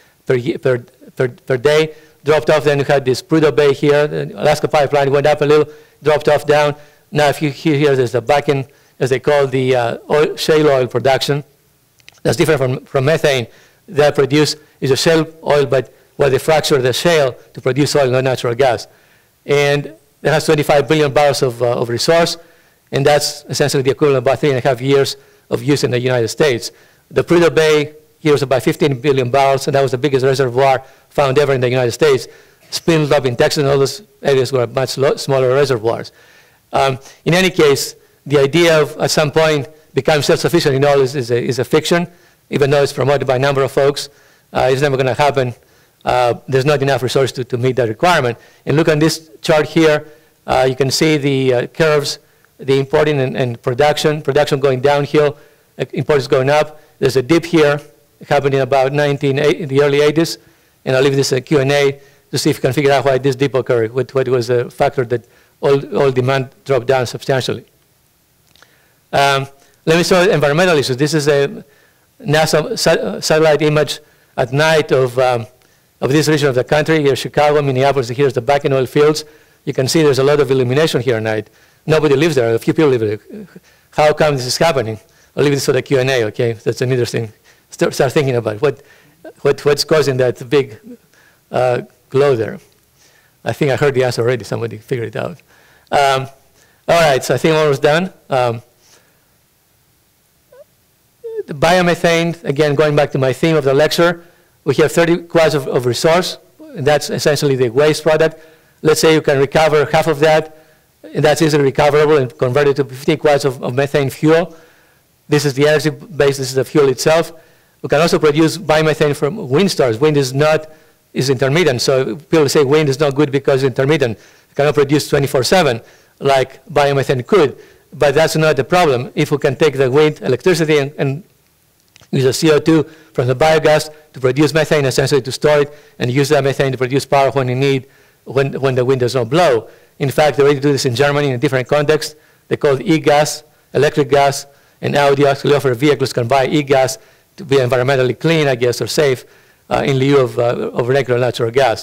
per day. Dropped off, then we had this Prudhoe Bay here. The Alaska pipeline went up a little, dropped off down. Now if you hear there's the Bakken, as they call the shale oil production. That's different from methane. They produce is a shale oil, but where they fracture the shale to produce oil, not natural gas. And it has 25 billion barrels of resource, and that's essentially the equivalent of about 3.5 years of use in the United States. The Prudhoe Bay here is about 15 billion barrels, and that was the biggest reservoir found ever in the United States. Spilled up in Texas, and all those areas were much smaller reservoirs. In any case, the idea of at some point becoming self-sufficient in oil is a fiction, even though it's promoted by a number of folks. It's never going to happen. There's not enough resources to meet that requirement. And look on this chart here. You can see the curves, the importing and production going downhill, import is going up. There's a dip here happening about the early 80s, and I'll leave this a Q&A to see if you can figure out why this dip occurred, what was a factor that oil demand dropped down substantially. Let me show environmental issues. This is a NASA satellite image at night of this region of the country. Here's Chicago, Minneapolis. Here's the back in oil fields. You can see there's a lot of illumination here at night. Nobody lives there. A few people live there. How come this is happening? I'll leave this for the Q&A, okay? That's an interesting. Start thinking about what's causing that big glow there. I think I heard the answer already. Somebody figured it out. All right, so I think I'm almost done. The biomethane, again, going back to my theme of the lecture, we have 30 quads of resource, and that's essentially the waste product. Let's say you can recover half of that, and that's easily recoverable and converted to 15 quads of methane fuel. This is the energy base, this is the fuel itself. We can also produce biomethane from wind stars. Wind is intermittent, so people say wind is not good because it's intermittent. It cannot produce 24/7 like biomethane could, but that's not the problem. If we can take the wind electricity and use the CO2 from the biogas to produce methane, essentially to store it, and use that methane to produce power when you need, when the wind does not blow. In fact, they already do this in Germany in a different context. They call it e-gas, electric gas, and Audi actually offer vehicles can buy e-gas to be environmentally clean, I guess, or safe in lieu of regular natural gas.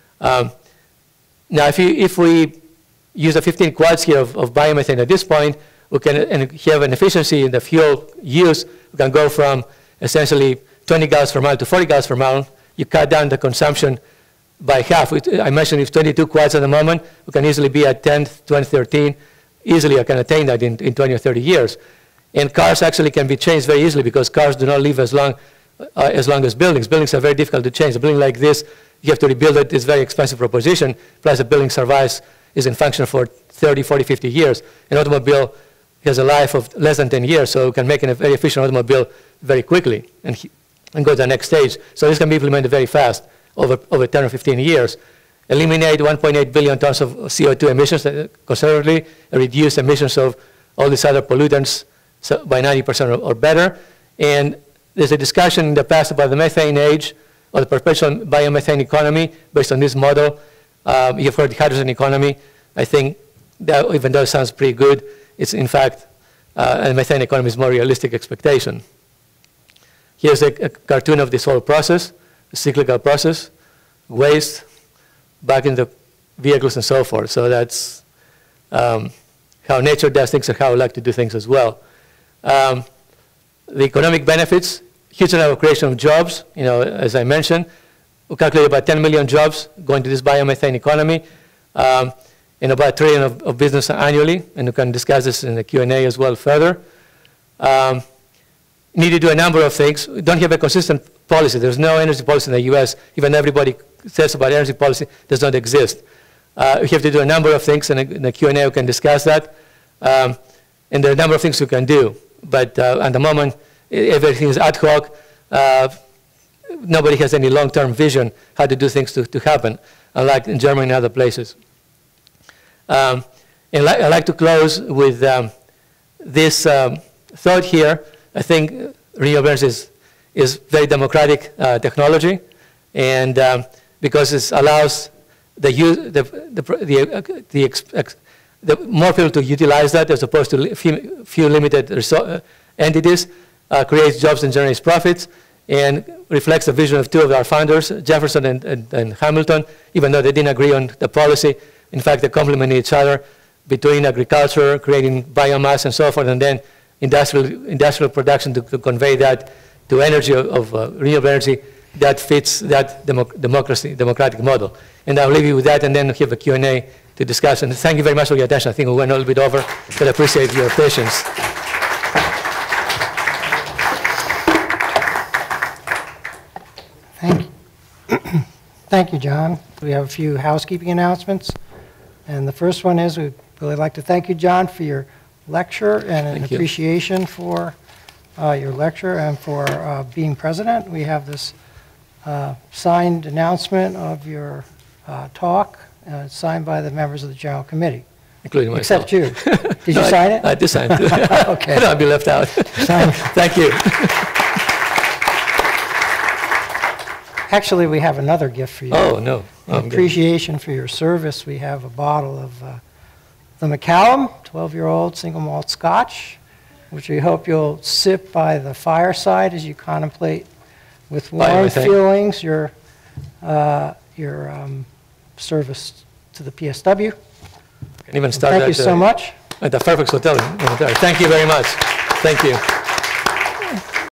Now, if we use the 15 quads here of biomethane at this point, we can have an efficiency in the fuel use. We can go from essentially 20 gallons per mile to 40 gallons per mile. You cut down the consumption by half. I mentioned it's 22 quads at the moment. We can easily be at 10, 20, 13. Easily I can attain that in 20 or 30 years. And cars actually can be changed very easily because cars do not live as long as buildings. Buildings are very difficult to change. A building like this, you have to rebuild it. It's a very expensive proposition. Plus, a building survives, is in function for 30, 40, 50 years. An automobile has a life of less than 10 years, so you can make a very efficient automobile very quickly and go to the next stage. So this can be implemented very fast over 10 or 15 years. Eliminate 1.8 billion tons of CO2 emissions conservatively, and reduce emissions of all these other pollutants by 90% or better. And there's a discussion in the past about the methane age or the perpetual biomethane economy based on this model. You've heard the hydrogen economy. I think that even though it sounds pretty good, it's in fact, a methane economy is more realistic expectation. Here's a cartoon of this whole process, the cyclical process, waste, back in the vehicles and so forth. So that's how nature does things and how we like to do things as well. The economic benefits, huge amount of creation of jobs, as I mentioned. We calculate about 10 million jobs going to this biomethane economy, and about $1 trillion of business annually, and we can discuss this in the Q&A as well further. Need to do a number of things. We don't have a consistent policy. There's no energy policy in the US. Even everybody says about energy policy does not exist. We have to do a number of things, and in the Q&A we can discuss that. And there are a number of things we can do. But at the moment, everything is ad hoc. Nobody has any long-term vision how to do things to happen, unlike in Germany and other places. And I'd like to close with this thought here. I think renewable energy is very democratic technology, and because it allows more people to utilize that as opposed to few limited entities, creates jobs and generates profits, and reflects the vision of two of our founders, Jefferson and Hamilton, even though they didn't agree on the policy. In fact, they complement each other between agriculture, creating biomass and so forth, and then industrial production to convey that to energy of renewable energy that fits that democratic model. And I'll leave you with that and then have a Q&A to discuss. And thank you very much for your attention. I think we went a little bit over, but I appreciate your patience. Thank you, John. We have a few housekeeping announcements. And the first one is we'd really like to thank you, John, for your lecture and an appreciation for your lecture and for being president. We have this signed announcement of your talk, signed by the members of the General Committee. Including myself. Except you. Did you sign it? I did sign it. Okay. I don't want to be left out. Thank you. Actually, we have another gift for you. Oh, no. In appreciation for your service, we have a bottle of the Macallan 12-year-old single malt scotch, which we hope you'll sip by the fireside as you contemplate with warm feelings your service to the PSW. Can even start Thank you so much. At the Fairfax Hotel. Thank you very much. Thank you.